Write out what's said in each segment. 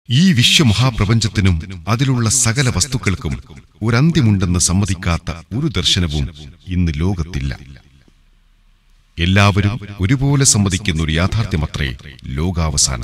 ഈ വിശ്വമഹാപ്രപഞ്ചത്തിനും അതിലുള്ള സകല വസ്തുക്കൾക്കും ഒരന്ത്യമുണ്ടെന്ന് സമ്മതിക്കാത്ത ഒരു ദർശനവും ഇന്ന് ലോകത്തില്ല. എല്ലാവരും ഒരുപോലെ സമ്മതിക്കുന്ന ഒരു യാഥാർത്ഥ്യമത്രേ ലോകാവസാനം.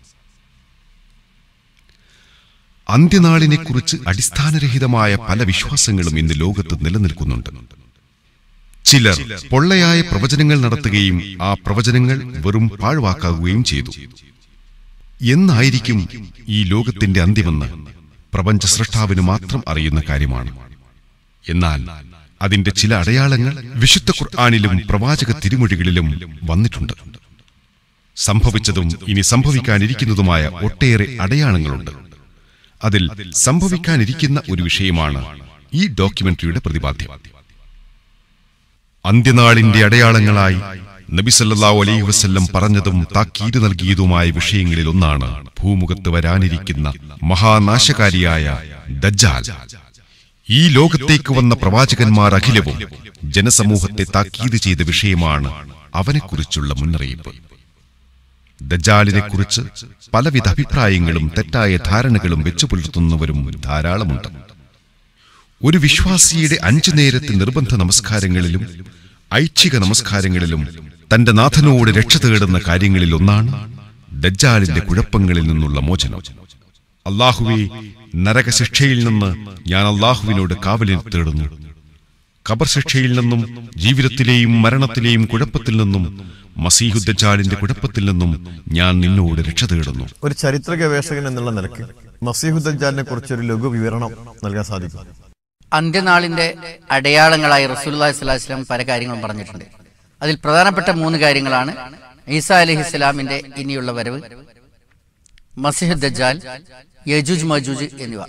അന്ത്യനാളിനെക്കുറിച്ച് അടിസ്ഥാനരഹിതമായ പല വിശ്വാസങ്ങളും ഇന്ന് ലോകത്ത് നിലനിൽക്കുന്നുണ്ട്. ചിലർ പൊള്ളയായ പ്രവചനങ്ങൾ നടത്തുകയും ആ പ്രവചനങ്ങൾ വെറും പാഴ്വാക്കാകുകയും ചെയ്തു. എന്നായിരിക്കും ഈ ലോകത്തിന്റെ അന്ത്യമെന്ന് പ്രപഞ്ച സൃഷ്ടാവിന് മാത്രം അറിയുന്ന കാര്യമാണ്. എന്നാൽ അതിന്റെ ചില അടയാളങ്ങൾ വിശുദ്ധ ഖുർആനിലും പ്രവാചക തിരുമൊഴികളിലും വന്നിട്ടുണ്ട്. സംഭവിച്ചതും ഇനി സംഭവിക്കാനിരിക്കുന്നതുമായ ഒട്ടേറെ അടയാളങ്ങളുണ്ട്. അതിൽ സംഭവിക്കാനിരിക്കുന്ന ഒരു വിഷയമാണ് ഈ ഡോക്യുമെന്ററിയുടെ പ്രതിപാദ്യം. അന്ത്യനാളിന്റെ അടയാളങ്ങളായി നബി സല്ലല്ലാഹു അലൈഹി വസല്ലം പറഞ്ഞതും താക്കീത് നൽകിയതുമായ വിഷയങ്ങളിൽ ഒന്നാണ് ഭൂമുഖത്ത് വരാനിരിക്കുന്ന മഹാനാശകാരിയായ ദജ്ജാൽ. ഈ ലോകത്തേക്ക് വന്ന പ്രവാചകന്മാർ അഖിലവും ജനസമൂഹത്തെ താക്കീത് ചെയ്ത വിഷയമാണ് അവനെക്കുറിച്ചുള്ള മുന്നറിയിപ്പ്. ദജ്ജാലിനെക്കുറിച്ച് പലവിധ അഭിപ്രായങ്ങളും തെറ്റായ ധാരണകളും വെച്ചുപുലർത്തുന്നവരും ധാരാളമുണ്ട്. ഒരു വിശ്വാസിയുടെ 5 നേരത്തെ നിർബന്ധ നമസ്കാരങ്ങളിലും ഐച്ഛിക നമസ്കാരങ്ങളിലും തന്റെ നാഥനോട് രക്ഷ തേടുന്ന കാര്യങ്ങളിൽ ഒന്നാണ് ദജ്ജാലിന്റെ കുഴപ്പങ്ങളിൽ നിന്നുള്ള മോചനം. അല്ലാഹുവേ, നരകശിക്ഷയിൽ നിന്ന് ഞാൻ അല്ലാഹുവിനോട് കാവലിനെ തേടുന്നു. ഖബർ ശിക്ഷയിൽ നിന്നും ജീവിതത്തിലെയും മരണത്തിലെയും കുഴപ്പത്തിൽ നിന്നും മസീഹു ദജ്ജാലിന്റെ കുഴപ്പത്തിൽ നിന്നും ഞാൻ നിന്നോട് രക്ഷ തേടുന്നു. ഒരു ചരിത്ര ഗവേഷകൻ എന്നുള്ള നിലയ്ക്ക് മസീഹു ദജ്ജാലിനെ കുറിച്ചൊരു ലഘു വിവരണം നൽകാൻ സാധിക്കും. അന്ത്യനാളിന്റെ അടയാളങ്ങളായി റസൂലുള്ളാഹി സ്വല്ലല്ലാഹു അലൈഹി വസല്ലം പല കാര്യങ്ങളും പറഞ്ഞിട്ടുണ്ട്. അതിൽ പ്രധാനപ്പെട്ട 3 കാര്യങ്ങളാണ് ഈസാ അലൈഹിസ്സലാമിന്റെ ഇനിയുള്ള വരവ്, മസീഹ് ദജ്ജാൽ, യജൂജ് മജൂജ് എന്നിവ.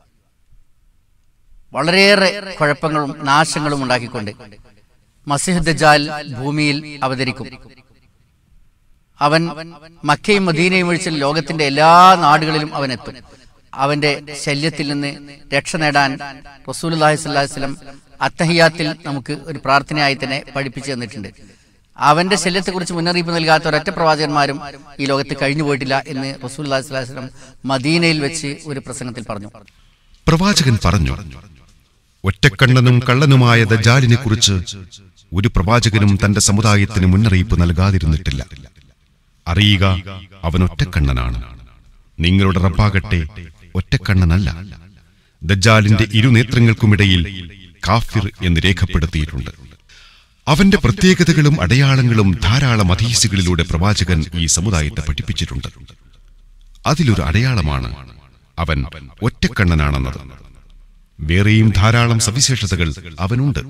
വളരെയേറെ കുഴപ്പങ്ങളും നാശങ്ങളും ഉണ്ടാക്കിക്കൊണ്ട് മസീഹ് ദജ്ജാൽ ഭൂമിയിൽ അവതരിക്കും. അവൻ മക്കയും മദീനയും ഒഴിച്ച് ലോകത്തിന്റെ എല്ലാ നാടുകളിലും അവൻ എത്തും. അവന്റെ ശല്യത്തിൽ നിന്ന് രക്ഷ നേടാൻ റസൂലുള്ളാഹി സ്വല്ലല്ലാഹു അലൈഹി വസല്ലം അത്തഹിയാത്തിൽ നമുക്ക് ഒരു പ്രാർത്ഥനയായി തന്നെ പഠിപ്പിച്ചു തന്നിട്ടുണ്ട്. അവന്റെ ശല്യത്തെക്കുറിച്ച് മുന്നറിയിപ്പ് നൽകാത്ത ഒരൊറ്റ പ്രവാചകന്മാരും ഈ ലോകത്ത് കഴിഞ്ഞു പോയിട്ടില്ല എന്ന് റസൂലുള്ളാഹി സ്വല്ലല്ലാഹു അലൈഹി വസല്ലം മദീനയിൽ വെച്ച് ഒരു പ്രസംഗത്തിൽ പറഞ്ഞു. പ്രവാചകൻ പറഞ്ഞു, ഒറ്റക്കണ്ണനും കള്ളനുമായ ദജ്ജാലിനെ കുറിച്ച് ഒരു പ്രവാചകനും തന്റെ സമുദായത്തിന് മുന്നറിയിപ്പ് നൽകാതിരുന്നിട്ടില്ല. അറിയുക, അവൻ ഒറ്റക്കണ്ണനാണ്. നിങ്ങളുടെ റബ്ബാകട്ടെ ഒറ്റക്കണ്ണനല്ല. ദജ്ജാലിന്റെ ഇരുനേത്രങ്ങൾക്കുമിടയിൽ കാഫിർ എന്ന് രേഖപ്പെടുത്തിയിട്ടുണ്ട്. അവന്റെ പ്രത്യേകതകളും അടയാളങ്ങളും ധാരാളം ഹദീസുകളിലൂടെ പ്രവാചകൻ ഈ സമുദായത്തെ പഠിപ്പിച്ചിട്ടുണ്ട്. അതിലൊരു അടയാളമാണ് അവൻ ഒറ്റക്കണ്ണനാണെന്നത്. വേറെയും ധാരാളം സവിശേഷതകൾ അവനുണ്ട്.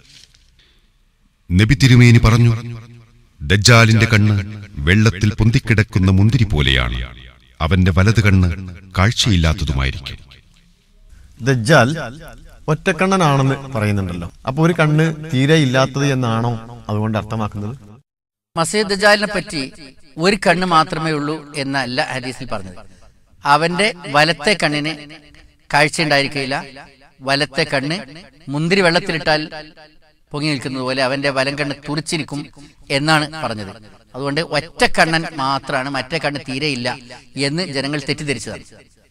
നബി തിരുമേനി പറഞ്ഞു, ദജ്ജാലിന്റെ കണ്ണ് വെള്ളത്തിൽ പൊന്തിക്കിടക്കുന്ന മുന്തിരി പോലെയാണ്. അവന്റെ വലത് കണ്ണ് കാഴ്ചയില്ലാത്തതുമായിരിക്കും. ദജ്ജാൽ ഒറ്റക്കണ്ണനാണെന്ന് പറയുന്നുണ്ടല്ലോ. അപ്പൊ ഒരു കണ്ണ് തീരെ ഇല്ലാത്തത് എന്നാണോ അതുകൊണ്ട് അർത്ഥമാക്കുന്നത്? മസീഹ് ദജ്ജാലിനെ പറ്റി ഒരു കണ്ണ് മാത്രമേ ഉള്ളൂ എന്നല്ല ഹദീസിൽ പറഞ്ഞത്. അവന്റെ വലത്തെ കണ്ണിന് കാഴ്ച ഉണ്ടായിരിക്കില്ല. വലത്തെ കണ്ണ് മുന്തിരി വെള്ളത്തിലിട്ടാൽ പൊങ്ങി നിൽക്കുന്നത് പോലെ അവന്റെ വലം കണ്ണ് തുറിച്ചിരിക്കും എന്നാണ് പറഞ്ഞത്. അതുകൊണ്ട് ഒറ്റക്കണ്ണൻ മാത്രമാണ്, മറ്റേ കണ്ണ് തീരെയില്ല എന്ന് ജനങ്ങൾ തെറ്റിദ്ധരിച്ചതാണ്.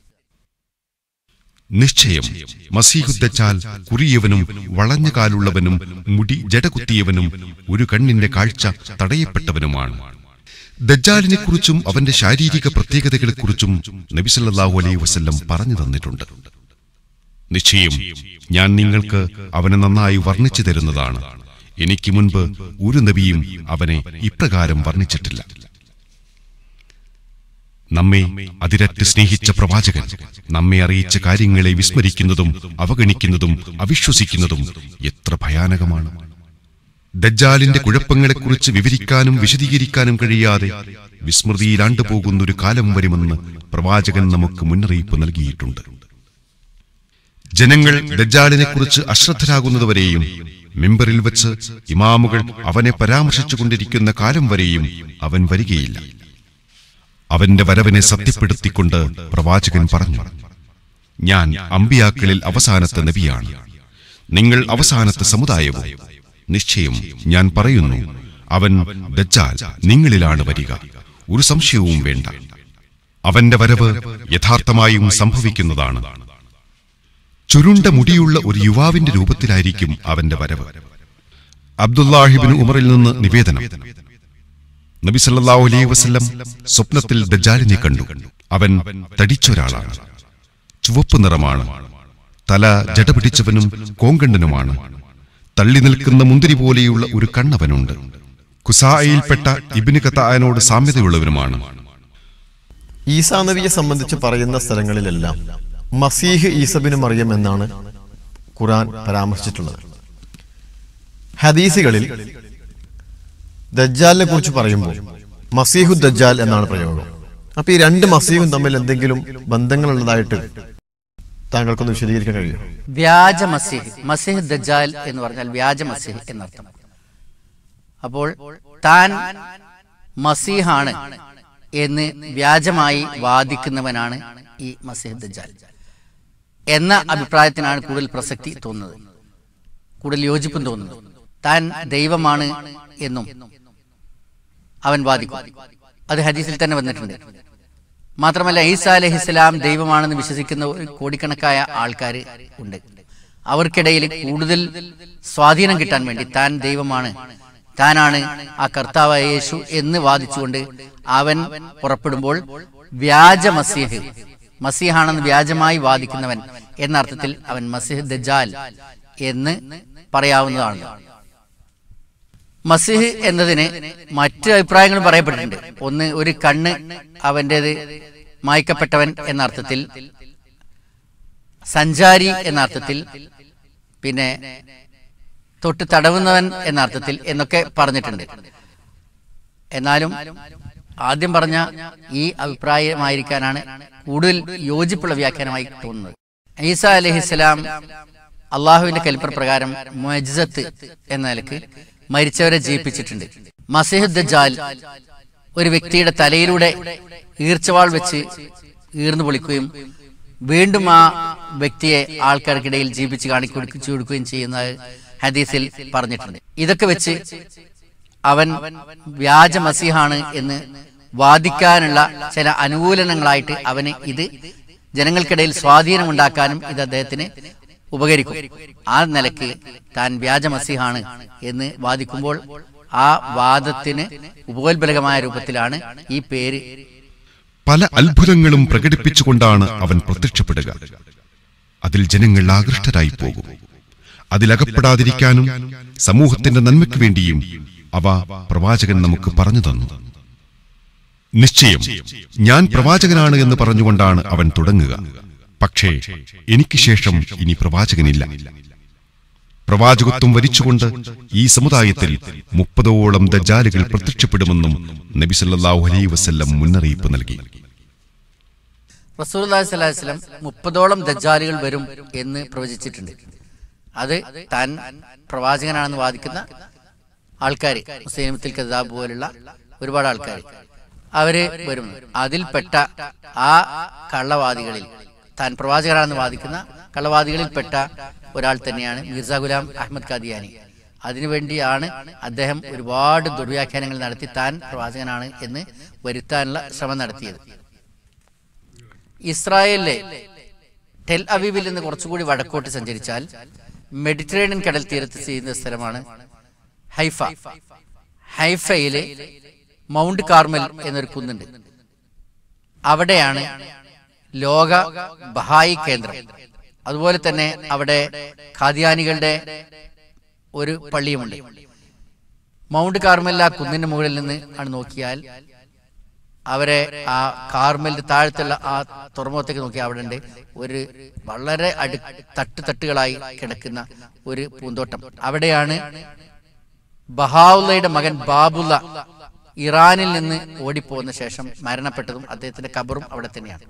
നിശ്ചയം മസീഹു ദജ്ജാൽ കുറിയവനും വളഞ്ഞ കാലുള്ളവനും മുടി ജടകുത്തിയവനും ഒരു കണ്ണിന്റെ കാഴ്ച തടയപ്പെട്ടവനുമാണ്. ദജ്ജാലിനെ കുറിച്ചും അവന്റെ ശാരീരിക പ്രത്യേകതകളെക്കുറിച്ചും നബി സല്ലല്ലാഹു അലൈഹി വസല്ലം പറഞ്ഞു തന്നിട്ടുണ്ട്. നിശ്ചയം ഞാൻ നിങ്ങൾക്ക് അവനെ നന്നായി വർണ്ണിച്ചു തരുന്നതാണ്. എനിക്ക് മുൻപ് ഒരു നബിയും അവനെ ഇപ്രകാരം വർണ്ണിച്ചിട്ടില്ല. നമ്മെ അതിരറ്റ് സ്നേഹിച്ച പ്രവാചകൻ നമ്മെ അറിയിച്ച കാര്യങ്ങളെ വിസ്മരിക്കുന്നതും അവഗണിക്കുന്നതും അവിശ്വസിക്കുന്നതും എത്ര ഭയാനകമാണ്. ദജ്ജാലിന്റെ കുഴപ്പങ്ങളെക്കുറിച്ച് വിവരിക്കാനും വിശദീകരിക്കാനും കഴിയാതെ വിസ്മൃതിയിലാണ്ടുപോകുന്നൊരു കാലം വരുമെന്ന് പ്രവാചകൻ നമുക്ക് മുന്നറിയിപ്പ് നൽകിയിട്ടുണ്ട്. ജനങ്ങൾ ദജ്ജാലിനെക്കുറിച്ച് അശ്രദ്ധരാകുന്നതുവരെയും മിമ്പറിൽ വെച്ച് ഇമാമുകൾ അവനെ പരാമർശിച്ചുകൊണ്ടിരിക്കുന്ന കാലം വരെയും അവൻ വരികയില്ല. അവന്റെ വരവിനെ സത്യപ്പെടുത്തിക്കൊണ്ട് പ്രവാചകൻ പറഞ്ഞു, ഞാൻ അമ്പിയാക്കളിൽ അവസാനത്തെ നബിയാണ്, നിങ്ങൾ അവസാനത്തെ സമുദായവും. നിശ്ചയം ഞാൻ പറയുന്നു, അവൻ ദജ്ജാൽ നിങ്ങളിലാണ് വരിക, ഒരു സംശയവും വേണ്ട. അവന്റെ വരവ് യഥാർത്ഥമായും സംഭവിക്കുന്നതാണ്. ചുരുണ്ട മുടിയുള്ള ഒരു യുവാവിന്റെ രൂപത്തിലായിരിക്കും അവന്റെ വരവ്. അബ്ദുല്ലാഹിബ്നു ഉമറിൽ നിന്ന് നിവേദനം, നബി സല്ലല്ലാഹു അലൈഹി വസല്ലം സ്വപ്നത്തിൽ ദജ്ജാലിനെ കണ്ടു. അവൻ തടിച്ചൊരാളാണ്, ചുവപ്പ് നിറമാണ്, തല ജടപിടിച്ചവനും കോങ്കണ്ണനുമാണ്, തള്ളി നിൽക്കുന്ന മുന്തിരി പോലെയുള്ള ഒരു കണ്ണവനുണ്ട്. ഖുസായിൽപ്പെട്ട ഇബ്നു ഖതാഅനോട് സാമ്യതയുള്ളവനുമാണ്. ഈസാ നബിയെ സംബന്ധിച്ച് പറയുന്ന സ്ഥലങ്ങളിലെല്ലാം മസീഹ് ഈസബിന് മറിയം എന്നാണ് ഖുർആൻ പരാമർശിച്ചിട്ടുള്ളത്. ഹദീസുകളിൽ ദജ്ജാലിനെ കുറിച്ച് പറയുമ്പോൾ മസീഹു ദജ്ജാൽ എന്നാണ് പ്രയോഗം. അപ്പൊ ഈ രണ്ട് മസീഹും തമ്മിൽ എന്തെങ്കിലും ബന്ധങ്ങളുള്ളതായിട്ട് താങ്കൾക്കൊന്ന് വിശദീകരിക്കാൻ കഴിയും? വ്യാജ മസീഹ്, മസീഹ് ദജ്ജാൽ എന്ന് പറഞ്ഞാൽ വ്യാജ മസീഹ് എന്നർത്ഥം. അപ്പോൾ താൻ മസീഹാണ് എന്ന് വ്യാജമായി വാദിക്കുന്നവനാണ് ഈ മസീഹ് ദജ്ജാൽ എന്ന അഭിപ്രായത്തിനാണ് കൂടുതൽ പ്രസക്തി തോന്നുന്നത്, കൂടുതൽ യോജിപ്പും തോന്നുന്നത്. താൻ ദൈവമാണ് എന്നും അവൻ വാദിക്കും. അത് ഹദീസിൽ തന്നെ വന്നിട്ടുണ്ട്. മാത്രമല്ല ഈസാ അലൈഹിസ്സലാം ദൈവമാണെന്ന് വിശ്വസിക്കുന്ന കോടിക്കണക്കായ ആൾക്കാർ ഉണ്ട്. അവർക്കിടയിൽ കൂടുതൽ സ്വാധീനം കിട്ടാൻ വേണ്ടി താൻ ദൈവമാണ്, താനാണ് ആ കർത്താവായ യേശു എന്ന് വാദിച്ചുകൊണ്ട് അവൻ പുറപ്പെടുമ്പോൾ വ്യാജ മസീഹ്, മസീഹാണെന്ന് വ്യാജമായി വാദിക്കുന്നവൻ എന്ന അർത്ഥത്തിൽ അവൻ മസീഹ് ദജ്ജാൽ എന്ന് പറയാവുന്നതാണ്. മസീഹ് എന്നതിന് മറ്റു അഭിപ്രായങ്ങളും പറയപ്പെട്ടിട്ടുണ്ട്. ഒന്ന്, ഒരു കണ്ണ് അവൻ്റേത് മായ്ക്കപ്പെട്ടവൻ എന്ന അർത്ഥത്തിൽ, സഞ്ചാരി എന്ന അർത്ഥത്തിൽ, പിന്നെ തൊട്ട് തടവുന്നവൻ എന്ന അർത്ഥത്തിൽ എന്നൊക്കെ പറഞ്ഞിട്ടുണ്ട്. എന്നാലും ആദ്യം പറഞ്ഞ ഈ അഭിപ്രായമായിരിക്കാനാണ് കൂടുതൽ യോജിപ്പുള്ള വ്യാഖ്യാനമായി തോന്നുന്നത്. ഈസാ അലൈഹിസ്സലാം അള്ളാഹുവിന്റെ കൽപ്പനപ്രകാരം മുഅ്ജിസത്ത് എന്ന നിലക്ക് മരിച്ചവരെ ജീവിപ്പിച്ചിട്ടുണ്ട്. മസീഹ് ദജ്ജാൽ ഒരു വ്യക്തിയുടെ തലയിലൂടെ ഈർച്ചവാൾ വെച്ച് ഈർന്നു പൊളിക്കുകയും വീണ്ടും ആ വ്യക്തിയെ ആൾക്കാർക്കിടയിൽ ജീവിപ്പിച്ച് കാണിച്ചു കൊടുക്കുകയും ചെയ്യുന്ന ഹദീസിൽ പറഞ്ഞിട്ടുണ്ട്. ഇതൊക്കെ വെച്ച് അവൻ വ്യാജ മസീഹാണ് എന്ന് വാദിക്കാനുള്ള ചില അനുകൂലനങ്ങളായിട്ട് അവന് ഇത് ജനങ്ങൾക്കിടയിൽ സ്വാധീനമുണ്ടാക്കാനും ഇത് അദ്ദേഹത്തിന് ഉപകരിക്കും. ആ നിലയ്ക്ക് താൻ വ്യാജ മസീഹാണ് എന്ന് വാദിക്കുമ്പോൾ ആ വാദത്തിന് ഉപോത്ബലകമായ രൂപത്തിലാണ് ഈ പേര്. പല അത്ഭുതങ്ങളും പ്രകടിപ്പിച്ചുകൊണ്ടാണ് അവൻ പ്രത്യക്ഷപ്പെടുക. അതിൽ ജനങ്ങൾ ആകൃഷ്ടരായി പോകും. അതിലകപ്പെടാതിരിക്കാനും സമൂഹത്തിന്റെ നന്മയ്ക്ക് വേണ്ടിയും അവ പ്രവാചകൻ നമുക്ക് പറഞ്ഞു തന്നു. നിശ്ചയം ഞാൻ പ്രവാചകനാണ് എന്ന് പറഞ്ഞുകൊണ്ടാണ് അവൻ തുടങ്ങുക. പക്ഷേ എനിക്ക് ശേഷം ഇനി പ്രവാചകനില്ല. പ്രവാചകത്വം വരിച്ചുകൊണ്ട് ഈ സമുദായത്തിൽ 30ഓളം ദജ്ജാലുകൾ പ്രത്യക്ഷപ്പെടുമെന്നും നബി സല്ലല്ലാഹു അലൈഹി വസല്ലം മുന്നറിയിപ്പ് നൽകി. റസൂലുള്ളാഹി സ്വല്ലല്ലാഹു അലൈഹി വസല്ലം 30ഓളം ദജ്ജാലുകൾ വരും എന്ന് പ്രവചിച്ചിട്ടുണ്ട്. അത് താൻ പ്രവാചകനാണെന്ന് വാദിക്കുന്ന ആൾക്കാർ, മുസ്ലിമത്തിൽ കദാബ് പോലുള്ള ഒരുപാട് ആൾക്കാർ, അവര് വരും. അതിൽപ്പെട്ട ആ കള്ളവാദികളിൽ, താൻ പ്രവാചകനാണെന്ന് വാദിക്കുന്ന കള്ളവാദികളിൽപ്പെട്ട ഒരാൾ തന്നെയാണ് മിർസ ഗുലാം അഹമ്മദ് ഖാദിയാനി. അതിനുവേണ്ടിയാണ് അദ്ദേഹം ഒരുപാട് ദുർവ്യാഖ്യാനങ്ങൾ നടത്തി താൻ പ്രവാചകനാണ് എന്ന് വരുത്താനുള്ള ശ്രമം നടത്തിയത്. ഇസ്രായേലിലെ ടെൽ അവീവിൽ നിന്ന് കുറച്ചുകൂടി വടക്കോട്ട് സഞ്ചരിച്ചാൽ മെഡിറ്ററേനിയൻ കടൽ തീരത്ത് ചെയ്യുന്ന സ്ഥലമാണ് ഹൈഫ. ഹൈഫയിലെ മൗണ്ട് കാർമൽ എന്നൊരു കുന്നുണ്ട്. അവിടെയാണ് ലോക ബഹായി കേന്ദ്രം. അതുപോലെ തന്നെ അവിടെ ഖാദിയാനികളുടെ ഒരു പള്ളിയുമുണ്ട്. മൗണ്ട് കാർമൽ ആ കുന്നിന്റെ മുകളിൽ നിന്ന് ആണ് നോക്കിയാൽ അവരെ ആ കാർമലിന്റെ താഴത്തുള്ള ആ തുറമുഖത്തേക്ക് നോക്കിയാൽ അവിടെ ഉണ്ട് ഒരു വളരെ തട്ടുകളായി കിടക്കുന്ന ഒരു പൂന്തോട്ടം. അവിടെയാണ് ബഹാഉള്ളയുടെ മകൻ ബാബുള്ള ഇറാനിൽ നിന്ന് ഓടിപ്പോകുന്ന ശേഷം മരണപ്പെട്ടതും അദ്ദേഹത്തിന്റെ ഖബറും അവിടെ തന്നെയാണ്.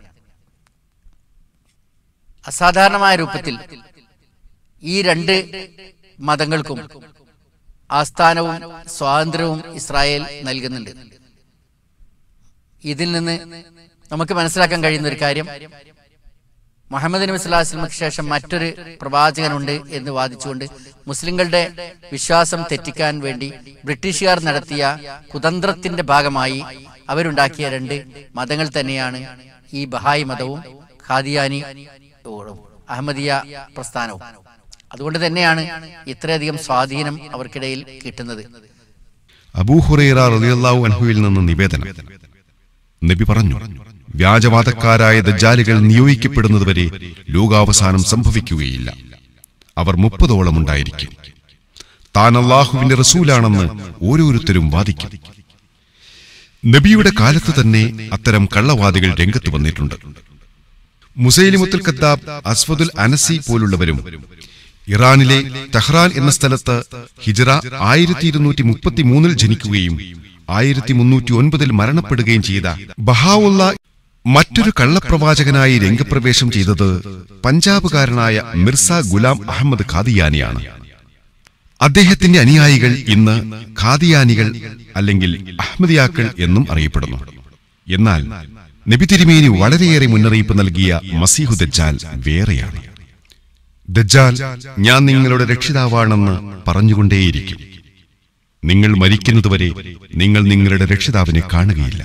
അസാധാരണമായ രൂപത്തിൽ ഈ രണ്ട് മതങ്ങൾക്കും ആസ്ഥാനവും സ്വാതന്ത്ര്യവും ഇസ്രായേൽ നൽകുന്നുണ്ട്. ഇതിൽ നിന്ന് നമുക്ക് മനസ്സിലാക്കാൻ കഴിയുന്ന ഒരു കാര്യം, മുഹമ്മദ് നബി സ്വല്ലല്ലാഹു അലൈഹി വസല്ലമയ്ക്ക് ശേഷം മറ്റൊരു പ്രവാചകനുണ്ട് എന്ന് വാദിച്ചുകൊണ്ട് മുസ്ലിങ്ങളുടെ വിശ്വാസം തെറ്റിക്കാൻ വേണ്ടി ബ്രിട്ടീഷുകാർ നടത്തിയ കുതന്ത്രത്തിന്റെ ഭാഗമായി അവരുണ്ടാക്കിയ രണ്ട് മതങ്ങൾ തന്നെയാണ് ഈ ബഹായി മതവും ഖാദിയാനി അഹമ്മദിയ പ്രസ്ഥാനവും. അതുകൊണ്ട് തന്നെയാണ് ഇത്രയധികം സ്വാധീനം അവർക്കിടയിൽ കിട്ടുന്നത്. അബൂ ഹുറൈറ റളിയല്ലാഹു അൻഹുവിൽ നിന്ന് നിവേദനം, നബി പറഞ്ഞു, വ്യാജവാദക്കാരായ ദജ്ജാലുകൾ നിയോഗിക്കപ്പെടുന്നതുവരെ ലോകാവസാനം സംഭവിക്കുകയില്ല. അവർ 30ഓളം ഉണ്ടായിരിക്കും. താൻ അല്ലാഹുവിന്റെ റസൂലാണെന്ന് ഓരോരുത്തരും വാദിക്കും. നബിയുടെ കാലത്ത് തന്നെ അത്തരം കള്ളവാദികൾ രംഗത്ത് വന്നിട്ടുണ്ട്. മുസൈലിമത്തുൽ കദ്ദാബ്, അസ്വദുൽ അനസി പോലുള്ളവരും ഇറാനിലെ തെഹ്റാൻ എന്ന സ്ഥലത്ത് ഹിജ്റ 1233 ജനിക്കുകയും 1309 മരണപ്പെടുകയും ചെയ്ത ബഹാഉല്ല മറ്റൊരു കള്ളപ്രവാചകനായി രംഗപ്രവേശം ചെയ്തത് പഞ്ചാബുകാരനായ മിർസ ഗുലാം അഹമ്മദ് ഖാദിയാനിയാണ്. അദ്ദേഹത്തിന്റെ അനുയായികൾ ഇന്ന് ഖാദിയാനികൾ അല്ലെങ്കിൽ അഹമ്മദിയാക്കൾ എന്നും അറിയപ്പെടുന്നു. എന്നാൽ നബി തിരുമേനി വളരെയേറെ മുന്നറിയിപ്പ് നൽകിയ മസീഹു ദജ്ജാൽ വേറെയാണ്. ദജ്ജാൽ ഞാൻ നിങ്ങളുടെ രക്ഷിതാവാണെന്ന് പറഞ്ഞുകൊണ്ടേയിരിക്കും. നിങ്ങൾ മരിക്കുന്നതുവരെ നിങ്ങൾ നിങ്ങളുടെ രക്ഷിതാവിനെ കാണുകയില്ല.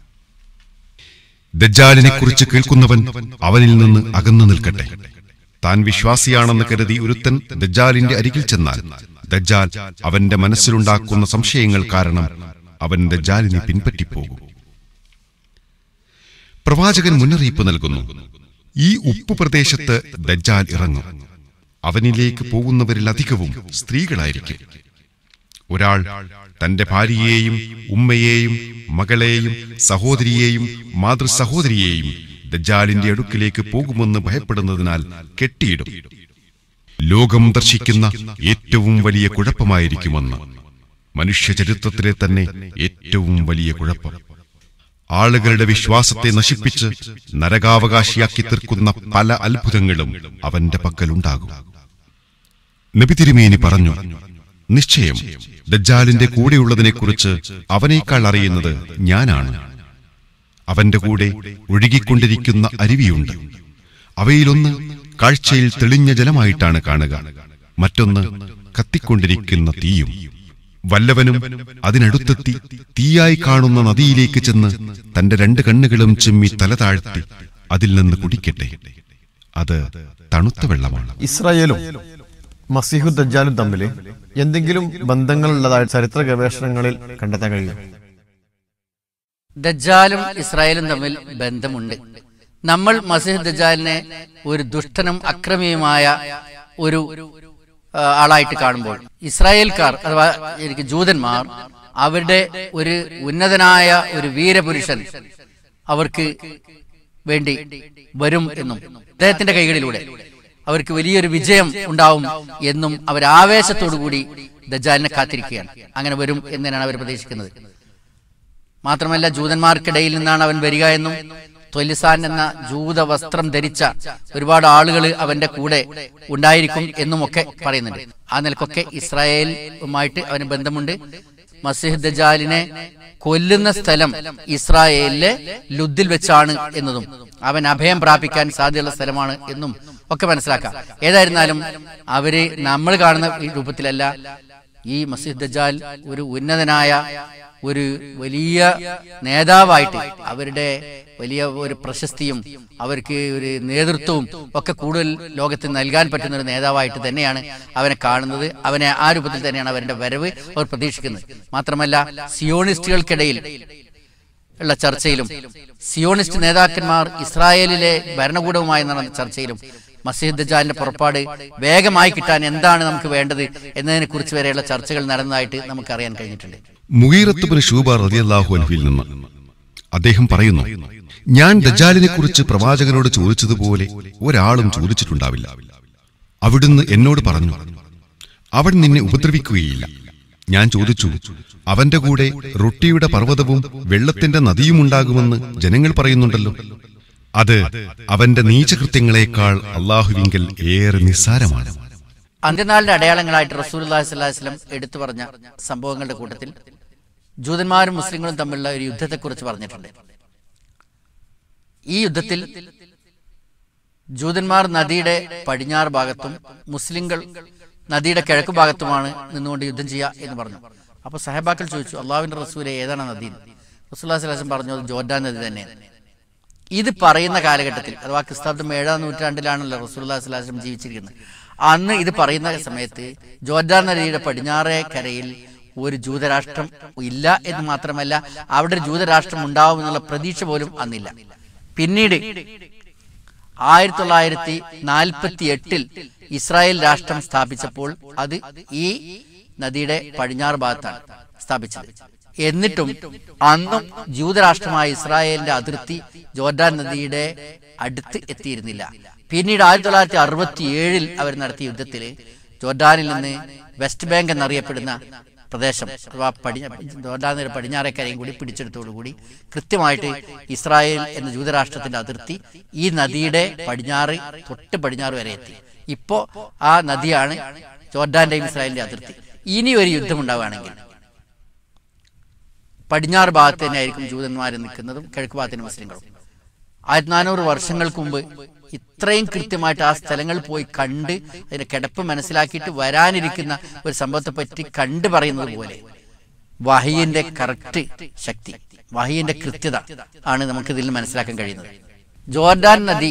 ദജ്ജാലിനെ കുറിച്ച് കേൾക്കുന്നവൻ അവനിൽ നിന്ന് അകന്നു നിൽക്കട്ടെ. താൻ വിശ്വാസിയാണെന്ന് കരുതി ഒരുത്തൻ ദജ്ജാലിന്റെ അരികിൽ ചെന്നാൽ ദജ്ജാൽ അവന്റെ മനസ്സിലുണ്ടാക്കുന്ന സംശയങ്ങൾ കാരണം അവൻ ദജ്ജാലിനെ പിൻപറ്റിപ്പോകും. പ്രവാചകൻ മുന്നറിയിപ്പ് നൽകുന്നു, ഈ ഉപ്പു പ്രദേശത്ത് ദജ്ജാൽ ഇറങ്ങും. അവനിലേക്ക് പോകുന്നവരിൽ അധികവും സ്ത്രീകളായിരിക്കും. ഒരാൾ തന്റെ ഭാര്യയെയും ഉമ്മയെയും മകളെയും സഹോദരിയെയും മാതൃസഹോദരിയെയും ദജ്ജാലിന്റെ അടുക്കിലേക്ക് പോകുമെന്ന് ഭയപ്പെടുന്നതിനാൽ കെട്ടിയിടും. ലോകം ദർശിക്കുന്ന ഏറ്റവും വലിയ കുഴപ്പമായിരിക്കുമെന്ന്, മനുഷ്യ ചരിത്രത്തിലെ തന്നെ ഏറ്റവും വലിയ കുഴപ്പം. ആളുകളുടെ വിശ്വാസത്തെ നശിപ്പിച്ച് നരകാവകാശിയാക്കി തീർക്കുന്ന പല അത്ഭുതങ്ങളും അവന്റെ പക്കലുണ്ടാകും. നബി തിരുമേനി പറഞ്ഞു, നിശ്ചയം ദജ്ജാലിന്റെ കൂടെയുള്ളതിനെക്കുറിച്ച് അവനേക്കാൾ അറിയുന്നത് ഞാനാണ്. അവന്റെ കൂടെ ഒഴുകിക്കൊണ്ടിരിക്കുന്ന അരുവിയുണ്ട്. അവയിലൊന്ന് കാഴ്ചയിൽ തെളിഞ്ഞ ജലമായിട്ടാണ് കാണുക, മറ്റൊന്ന് കത്തിക്കൊണ്ടിരിക്കുന്ന തീയും. വല്ലവനും അതിനടുത്തെത്തി തീയായി കാണുന്ന നദിയിലേക്ക് ചെന്ന് തന്റെ 2 കണ്ണുകളും ചിമ്മി തല താഴ്ത്തി അതിൽ നിന്ന് കുടിക്കട്ടെ. അത് തണുത്ത വെള്ളമാണ്. ഇസ്രായേലും മസീഹു ദജ്ജാലും തമ്മിൽ എന്തെങ്കിലും ബന്ധങ്ങളുള്ളതായ ചരിത്ര ഗവേഷണങ്ങളിൽ കണ്ടെത്താൻ കഴിയും? ദജ്ജാലും ഇസ്രായേലും തമ്മിൽ ബന്ധമുണ്ട്. നമ്മൾ മസീഹ് ദജ്ജാലിനെ ഒരു ദുഷ്ടനും അക്രമിയുമായ ഒരു ആളായിട്ട് കാണുമ്പോൾ, ഇസ്രായേൽക്കാർ അഥവാ ജൂതന്മാർ അവരുടെ ഒരു ഉന്നതനായ ഒരു വീരപുരുഷൻ അവർക്ക് വേണ്ടി വരും എന്നും അദ്ദേഹത്തിന്റെ കൈകളിലൂടെ അവർക്ക് വലിയൊരു വിജയം ഉണ്ടാവും എന്നും അവർ ആവേശത്തോടുകൂടി ദജ്ജാലിനെ കാത്തിരിക്കുകയാണ്. അങ്ങനെ വരും എന്നാണ് അവർ പ്രതീക്ഷിക്കുന്നത്. മാത്രമല്ല, ജൂതന്മാർക്കിടയിൽ നിന്നാണ് അവൻ വരിക എന്നും ത്വലിസാൻ എന്ന ജൂത വസ്ത്രം ധരിച്ച ഒരുപാട് ആളുകൾ അവന്റെ കൂടെ ഉണ്ടായിരിക്കും എന്നും ഒക്കെ പറയുന്നുണ്ട്. ആ നിലക്കൊക്കെ ഇസ്രായേലുമായിട്ട് അവന് ബന്ധമുണ്ട്. മസീഹ് ദജ്ജാലിനെ കൊല്ലുന്ന സ്ഥലം ഇസ്രായേലിലെ ലുദ്ദിൽ വെച്ചാണ് എന്നതും അവൻ അഭയം പ്രാപിക്കാൻ സാധ്യതയുള്ള സ്ഥലമാണ് എന്നും ഒക്കെ മനസ്സിലാക്കാം. ഏതായിരുന്നാലും അവര് നമ്മൾ കാണുന്ന ഈ രൂപത്തിലല്ല. ഈ മസീഹ് ദജ്ജാൽ ഒരു ഉന്നതനായ ഒരു വലിയ നേതാവായിട്ട്, അവരുടെ വലിയ ഒരു പ്രശസ്തിയും അവർക്ക് ഒരു നേതൃത്വവും ഒക്കെ കൂടുതൽ ലോകത്ത് നൽകാൻ പറ്റുന്ന ഒരു നേതാവായിട്ട് തന്നെയാണ് അവനെ കാണുന്നത്. അവനെ ആ രൂപത്തിൽ തന്നെയാണ് അവരുടെ വരവ് അവർ പ്രതീക്ഷിക്കുന്നത്. മാത്രമല്ല, സിയോണിസ്റ്റുകൾക്കിടയിൽ ഉള്ള ചർച്ചയിലും സിയോണിസ്റ്റ് നേതാക്കന്മാർ ഇസ്രായേലിലെ ഭരണകൂടവുമായി നടന്ന ചർച്ചയിലും മസീഹ് ദജ്ജാലിന്റെ പുറപ്പാട് വേഗമായി കിട്ടാൻ എന്താണ് നമുക്ക് വേണ്ടത് എന്നതിനെ കുറിച്ച് വരെയുള്ള ചർച്ചകൾ നടന്നതായിട്ട് നമുക്ക് അറിയാൻ കഴിഞ്ഞിട്ടുണ്ട്. മുഗീറത്ത് ബിൻ ശൂബ റളിയല്ലാഹു അൻഹുവിൽ നിന്ന് അദ്ദേഹം പറയുന്നു, ഞാൻ ദജ്ജാലിനെ കുറിച്ച് പ്രവാചകനോട് ചോദിച്ചതുപോലെ ഒരാളും ചോദിച്ചിട്ടുണ്ടാവില്ല. അവിടുന്ന് എന്നോട് പറഞ്ഞു, അവൻ നിന്നെ ഉപദ്രവിക്കുകയില്ല. ഞാൻ ചോദിച്ചു, അവന്റെ കൂടെ റൊട്ടിയുടെ പർവ്വതവും വെള്ളത്തിന്റെ നദിയുമുണ്ടാകുമെന്ന് ജനങ്ങൾ പറയുന്നുണ്ടല്ലോ. അത് അവന്റെ നീചകൃത്യങ്ങളെക്കാൾ അള്ളാഹുവിങ്കൽ ഏറെ നിസ്സാരമാണ്. അന്ത്യനാളിന്റെ അടയാളങ്ങളായിട്ട് റസൂലുള്ളാഹി സ്വല്ലല്ലാഹു അലൈഹി വസല്ലം എടുത്തു പറഞ്ഞ സംഭവങ്ങളുടെ കൂട്ടത്തിൽ ജൂതന്മാരും മുസ്ലിങ്ങളും തമ്മിലുള്ള ഒരു യുദ്ധത്തെക്കുറിച്ച് പറഞ്ഞിട്ടുണ്ട്. ഈ യുദ്ധത്തിൽ ജൂതന്മാർ നദിയുടെ പടിഞ്ഞാറ് ഭാഗത്തും മുസ്ലിങ്ങൾ നദിയുടെ കിഴക്ക് ഭാഗത്തുമാണ് നിന്നുകൊണ്ട് യുദ്ധം ചെയ്യുക എന്ന് പറഞ്ഞു. അപ്പോൾ സഹബാക്കൾ ചോദിച്ചു, അള്ളാഹുവിന്റെ റസൂലെ ഏതാണ് നദി? റസൂലുള്ളാഹി സ്വല്ലല്ലാഹു അലൈഹി വസല്ലം പറഞ്ഞു, ജോർദാൻ നദി തന്നെയാണ്. ഇത് പറയുന്ന കാലഘട്ടത്തിൽ, അഥവാ ക്രിസ്താബ്ദം 7-ാം നൂറ്റാണ്ടിലാണല്ലോ റസൂലുള്ളാഹി സ്വല്ലല്ലാഹു അലൈഹി വസല്ലം ജീവിച്ചിരിക്കുന്നത്. അന്ന് ഇത് പറയുന്ന സമയത്ത് ജോർദാൻ നദിയുടെ പടിഞ്ഞാറേ കരയിൽ ഒരു ജൂതരാഷ്ട്രം ഇല്ല എന്ന് മാത്രമല്ല, അവിടെ ഒരു ജൂതരാഷ്ട്രം ഉണ്ടാവുമെന്നുള്ള പ്രതീക്ഷ പോലും അന്നില്ല. പിന്നീട് 1948 ഇസ്രായേൽ രാഷ്ട്രം സ്ഥാപിച്ചപ്പോൾ അത് ഈ നദിയുടെ പടിഞ്ഞാറ് ഭാഗത്താണ് സ്ഥാപിച്ചത്. എന്നിട്ടും അന്നും ജൂതരാഷ്ട്രമായ ഇസ്രായേലിന്റെ അതിർത്തി ജോർദാൻ നദിയുടെ അടുത്ത് എത്തിയിരുന്നില്ല. പിന്നീട് 1967 അവർ നടത്തിയ യുദ്ധത്തിൽ ജോർദാനിൽ നിന്ന് വെസ്റ്റ് ബാങ്ക് എന്നറിയപ്പെടുന്ന പ്രദേശം, അഥവാ ജോർദാനിന്റെ പടിഞ്ഞാറേക്കരയും കൂടി പിടിച്ചെടുത്തോടുകൂടി കൃത്യമായിട്ട് ഇസ്രായേൽ എന്ന ജൂതരാഷ്ട്രത്തിന്റെ അതിർത്തി ഈ നദിയുടെ തൊട്ട് പടിഞ്ഞാറ് വരെ എത്തി. ഇപ്പോ ആ നദിയാണ് ജോർദാന്റെയും ഇസ്രായേലിന്റെ അതിർത്തി. ഇനി ഒരു യുദ്ധം ഉണ്ടാവുകയാണെങ്കിൽ പടിഞ്ഞാറ് ഭാഗത്ത് തന്നെ ആയിരിക്കും ജൂതന്മാർ നിൽക്കുന്നതും കിഴക്ക് ഭാഗത്തിന് മുസ്ലിങ്ങളും. 1400 വർഷങ്ങൾക്ക് മുമ്പ് ഇത്രയും കൃത്യമായിട്ട് ആ സ്ഥലങ്ങളിൽ പോയി കണ്ട് അതിന്റെ കിടപ്പ് മനസ്സിലാക്കിയിട്ട് വരാനിരിക്കുന്ന ഒരു സംഭവത്തെ പറ്റി കണ്ടു പറയുന്നത് പോലെ വഹയിന്റെ കറക്റ്റ് ശക്തി, വഹയിന്റെ കൃത്യത ആണ് നമുക്ക് ഇതിൽ മനസ്സിലാക്കാൻ കഴിയുന്നത്. ജോർദാൻ നദി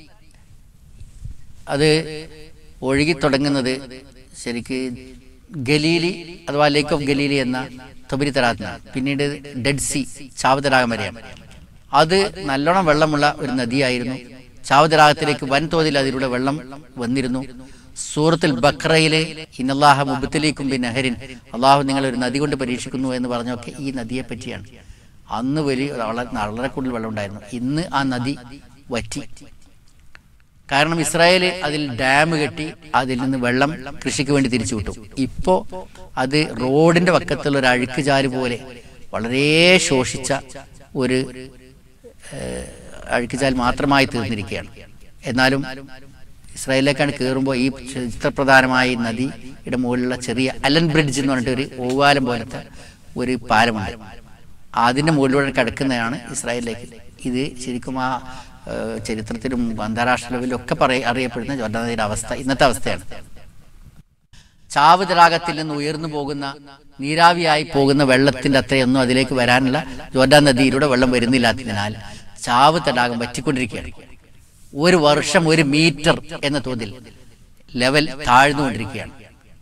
അത് ഒഴുകി തുടങ്ങുന്നത് ശരിക്ക് ഗലീലി അഥവാ ലേക്ക് ഓഫ് ഗലീലി എന്ന തൊബരി തടാകത്തിനാണ്. പിന്നീട് ഡെഡ് സി ചാവതടാകം വരെയാണ്. അത് നല്ലോണം വെള്ളമുള്ള ഒരു നദിയായിരുന്നു. ചാവതടാകത്തിലേക്ക് വൻതോതിൽ അതിലൂടെ വെള്ളം വന്നിരുന്നു. സൂറത്തുൽ ബഖറയിലെ ഇന്നല്ലാഹ മുബ്തലീക്കും ബിനഹരിൻ, അള്ളാഹു നിങ്ങൾ ഒരു നദി കൊണ്ട് പരീക്ഷിക്കുന്നു എന്ന് പറഞ്ഞൊക്കെ ഈ നദിയെ പറ്റിയാണ്. അന്ന് വളരെ കൂടുതൽ വെള്ളം ഉണ്ടായിരുന്നു. ഇന്ന് ആ നദി വറ്റി. കാരണം ഇസ്രായേൽ അതിൽ ഡാം കെട്ടി അതിൽ നിന്ന് വെള്ളം കൃഷിക്ക് വേണ്ടി തിരിച്ചു വിട്ടു. ഇപ്പോ അത് റോഡിന്റെ പക്കത്തുള്ള ഒരു അഴുക്കുചാല് പോലെ വളരെ ശോഷിച്ച ഒരു അഴുക്കുചാൽ മാത്രമായി തീർന്നിരിക്കുകയാണ്. എന്നാലും ഇസ്രായേലിലേക്കാണ് കയറുമ്പോൾ ഈ ചരിത്രപ്രധാനമായ നദിയുടെ മുകളിലുള്ള ചെറിയ അലൻ ബ്രിഡ്ജ് എന്ന് പറഞ്ഞിട്ട് ഒരു ഓവാലം പോലത്തെ ഒരു പാലമുണ്ട്. അതിന്റെ മുകളിലൂടെ കിടക്കുന്നതാണ് ഇസ്രായേലിലേക്ക്. ഇത് ശരിക്കും ആ ചരിത്രത്തിലും അന്താരാഷ്ട്ര ലെവലിലും ഒക്കെ അറിയപ്പെടുന്ന ജോർദാൻ നദിയുടെ അവസ്ഥ ഇന്നത്തെ അവസ്ഥയാണ്. ചാവ് തടാകത്തിൽ നിന്ന് ഉയർന്നു പോകുന്ന നീരാവിയായി പോകുന്ന വെള്ളത്തിന്റെ അത്രയൊന്നും അതിലേക്ക് വരാനുള്ള ജോർദാൻ നദിയിലൂടെ വെള്ളം വരുന്നില്ലാത്തതിനാൽ ചാവ് തടാകം വറ്റിക്കൊണ്ടിരിക്കുകയാണ്. ഒരു വർഷം 1 മീറ്റർ എന്ന തോതിൽ ലെവൽ താഴ്ന്നുകൊണ്ടിരിക്കുകയാണ്.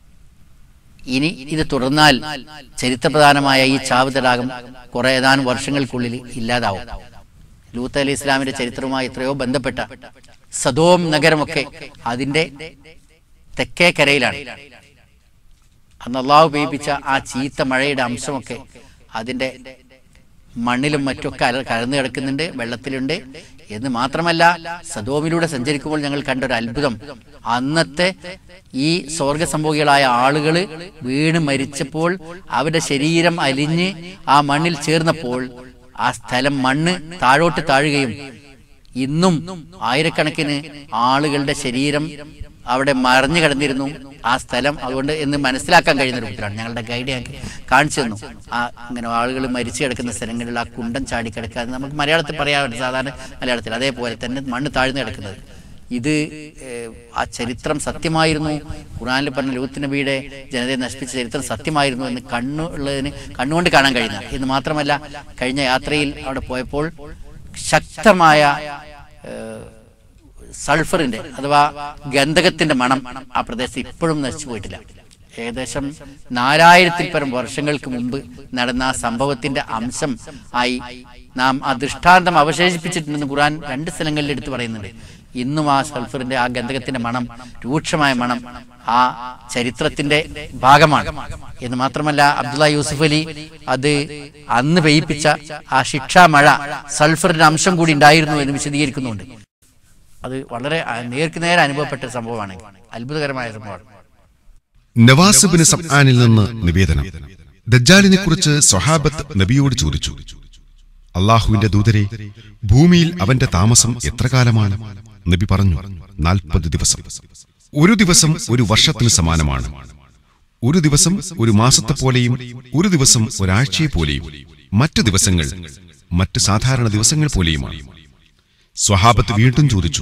ഇനി ഇത് തുടർന്നാൽ ചരിത്രപ്രധാനമായ ഈ ചാവ് തടാകം ഏതാനും വർഷങ്ങൾക്കുള്ളിൽ ഇല്ലാതാവും. ലൂത്ത് അലി ഇസ്ലാമിന്റെ ചരിത്രവുമായി എത്രയോ ബന്ധപ്പെട്ട സദോം നഗരമൊക്കെ അതിന്റെ തെക്കേ കരയിലാണ്. അന്ന് അള്ളാഹു പെയ്യിപ്പിച്ച ആ ചീത്ത മഴയുടെ അംശമൊക്കെ അതിന്റെ മണ്ണിലും മറ്റൊക്കെ കലർന്നു കിടക്കുന്നുണ്ട്, വെള്ളത്തിലുണ്ട്. എന്ന് മാത്രമല്ല, സദോമിലൂടെ സഞ്ചരിക്കുമ്പോൾ ഞങ്ങൾ കണ്ട ഒരു അത്ഭുതം, അന്നത്തെ ഈ സ്വർഗ സംഭോഗികളായ ആളുകൾ വീണ് മരിച്ചപ്പോൾ അവരുടെ ശരീരം അലിഞ്ഞ് ആ മണ്ണിൽ ചേർന്നപ്പോൾ ആ സ്ഥലം മണ്ണ് താഴോട്ട് താഴുകയും ഇന്നും ആയിരക്കണക്കിന് ആളുകളുടെ ശരീരം അവിടെ മറിഞ്ഞു കിടന്നിരുന്നു ആ സ്ഥലം. അതുകൊണ്ട് എന്ന് മനസ്സിലാക്കാൻ കഴിയുന്ന രൂപത്തിലാണ് ഞങ്ങളുടെ ഗൈഡ് ഞങ്ങൾക്ക് കാണിച്ചു തന്നു. അങ്ങനെ ആളുകൾ മരിച്ചു കിടക്കുന്ന സ്ഥലങ്ങളിൽ ആ കുണ്ടം ചാടിക്കിടക്കുക, നമുക്ക് മലയാളത്തിൽ പറയാറുണ്ട്, സാധാരണ മലയാളത്തിൽ. അതേപോലെ തന്നെ മണ്ണ് താഴ്ന്നു കിടക്കുന്നത്. ഇത് ആ ചരിത്രം സത്യമായിരുന്നു. ഖുർആനിൽ പറഞ്ഞ ലൂത്ത് നബിയുടെ ജനതയെ നശിപ്പിച്ച ചരിത്രം സത്യമായിരുന്നു എന്ന് കണ്ണുകൊണ്ട് കാണാൻ കഴിയുന്ന. എന്ന് മാത്രമല്ല, കഴിഞ്ഞ യാത്രയിൽ അവിടെ പോയപ്പോൾ ശക്തമായ സൾഫറിന്റെ അഥവാ ഗന്ധകത്തിന്റെ മണം ആ പ്രദേശത്ത് ഇപ്പോഴും നശിച്ചു പോയിട്ടില്ല. ഏകദേശം 4000-ൽ പരം വർഷങ്ങൾക്ക് മുമ്പ് നടന്ന ആ സംഭവത്തിന്റെ അംശം ആയി നാം ആ ദൃഷ്ടാന്തം അവശേഷിപ്പിച്ചിട്ടുണ്ടെന്ന് ഖുർആൻ 2 സ്ഥലങ്ങളിൽ എടുത്തു പറയുന്നുണ്ട്. ഇന്നും ആ സൾഫറിന്റെ ആ ഗന്ധകത്തിന്റെ മണം, രൂക്ഷമായ മണം ആ ചരിത്രത്തിന്റെ ഭാഗമാണ്. എന്ന് മാത്രമല്ല, അബ്ദുള്ള യൂസുഫ് അലി അത് അന്ന് പെയ്യിപ്പിച്ച ആ ശിക്ഷാ മഴ സൾഫറിന്റെ അംശം കൂടി ഉണ്ടായിരുന്നു എന്ന് വിശദീകരിക്കുന്നുണ്ട്. അത് വളരെ നേർക്കുനേരെ അനുഭവപ്പെട്ട സംഭവമാണ്, അത്ഭുതകരമായ സംഭവമാണ്. നവാസ് ബിൻ സബ്ആനിൽ നിന്ന് നിവേദനം. ദജ്ജാലിനെ കുറിച്ച് സ്വഹാബത്ത് നബിയോട് ചോദിച്ചു, അള്ളാഹുവിന്റെ ദൂതരെ, ഭൂമിയിൽ അവന്റെ താമസം എത്ര കാലമാണ്? നബി പറഞ്ഞു, 40 ദിവസം. ഒരു ദിവസം ഒരു വർഷത്തിന് സമാനമാണ്. ഒരു ദിവസം ഒരു മാസത്തെ പോലെയും ഒരു ദിവസം ഒരാഴ്ചയെ പോലെയും മറ്റു ദിവസങ്ങൾ മറ്റ് സാധാരണ ദിവസങ്ങൾ പോലെയുമാണ്. സ്വഹാബത്ത് വീണ്ടും ചോദിച്ചു,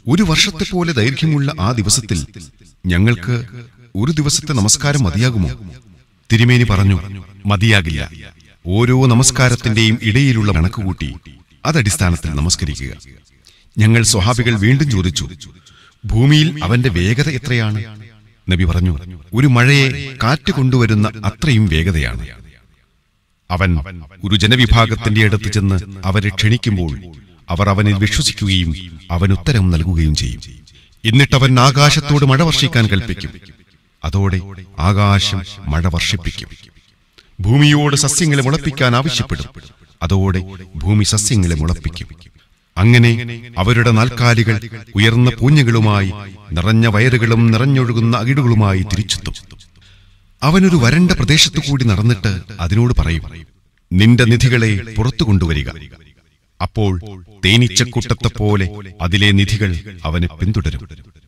ഒരു വർഷത്തെ പോലെ ദൈർഘ്യമുള്ള ആ ദിവസത്തിൽ ഞങ്ങൾക്ക് ഒരു ദിവസത്തെ നമസ്കാരം മതിയാകുമോ? തിരുമേനി പറഞ്ഞു, മതിയാകില്ല. ഓരോ നമസ്കാരത്തിന്റെയും ഇടയിലുള്ള കണക്കുകൂട്ടി അതടിസ്ഥാനത്തിൽ നമസ്കരിക്കുക. ഞങ്ങൾ സ്വഹാബികൾ വീണ്ടും ചോദിച്ചു, ഭൂമിയിൽ അവന്റെ വേഗത എത്രയാണ്? നബി പറഞ്ഞു, ഒരു മഴയെ കാറ്റ് കൊണ്ടുവരുന്ന അത്രയും വേഗതയാണ്. അവൻ ഒരു ജനവിഭാഗത്തിന്റെ അടുത്ത് ചെന്ന് അവരെ ക്ഷണിക്കുമ്പോൾ അവർ അവനിൽ വിശ്വസിക്കുകയും അവൻ ഉത്തരം നൽകുകയും ചെയ്യും. എന്നിട്ടവൻ ആകാശത്തോട് മഴ വർഷിക്കാൻ കൽപ്പിക്കും. അതോടെ ആകാശം മഴ വർഷിപ്പിക്കും. ഭൂമിയോട് സസ്യങ്ങളെ മുളപ്പിക്കാൻ ആവശ്യപ്പെടും. അതോടെ ഭൂമി സസ്യങ്ങളെ മുളപ്പിക്കും. അങ്ങനെ അവരുടെ നാൽക്കാലികൾ ഉയർന്ന പൂഞ്ഞകളുമായി, നിറഞ്ഞ വയറുകളും നിറഞ്ഞൊഴുകുന്ന അകിടുകളുമായി തിരിച്ചെത്തും. അവനൊരു വരണ്ട പ്രദേശത്തു കൂടി നടന്നിട്ട് അതിനോട് പറയും, നിന്റെ നിധികളെ പുറത്തു കൊണ്ടുവരിക. അപ്പോൾ തേനീച്ചക്കൂട്ടത്തെപ്പോലെ അതിലെ നിധികൾ അവനെ പിന്തുടരും.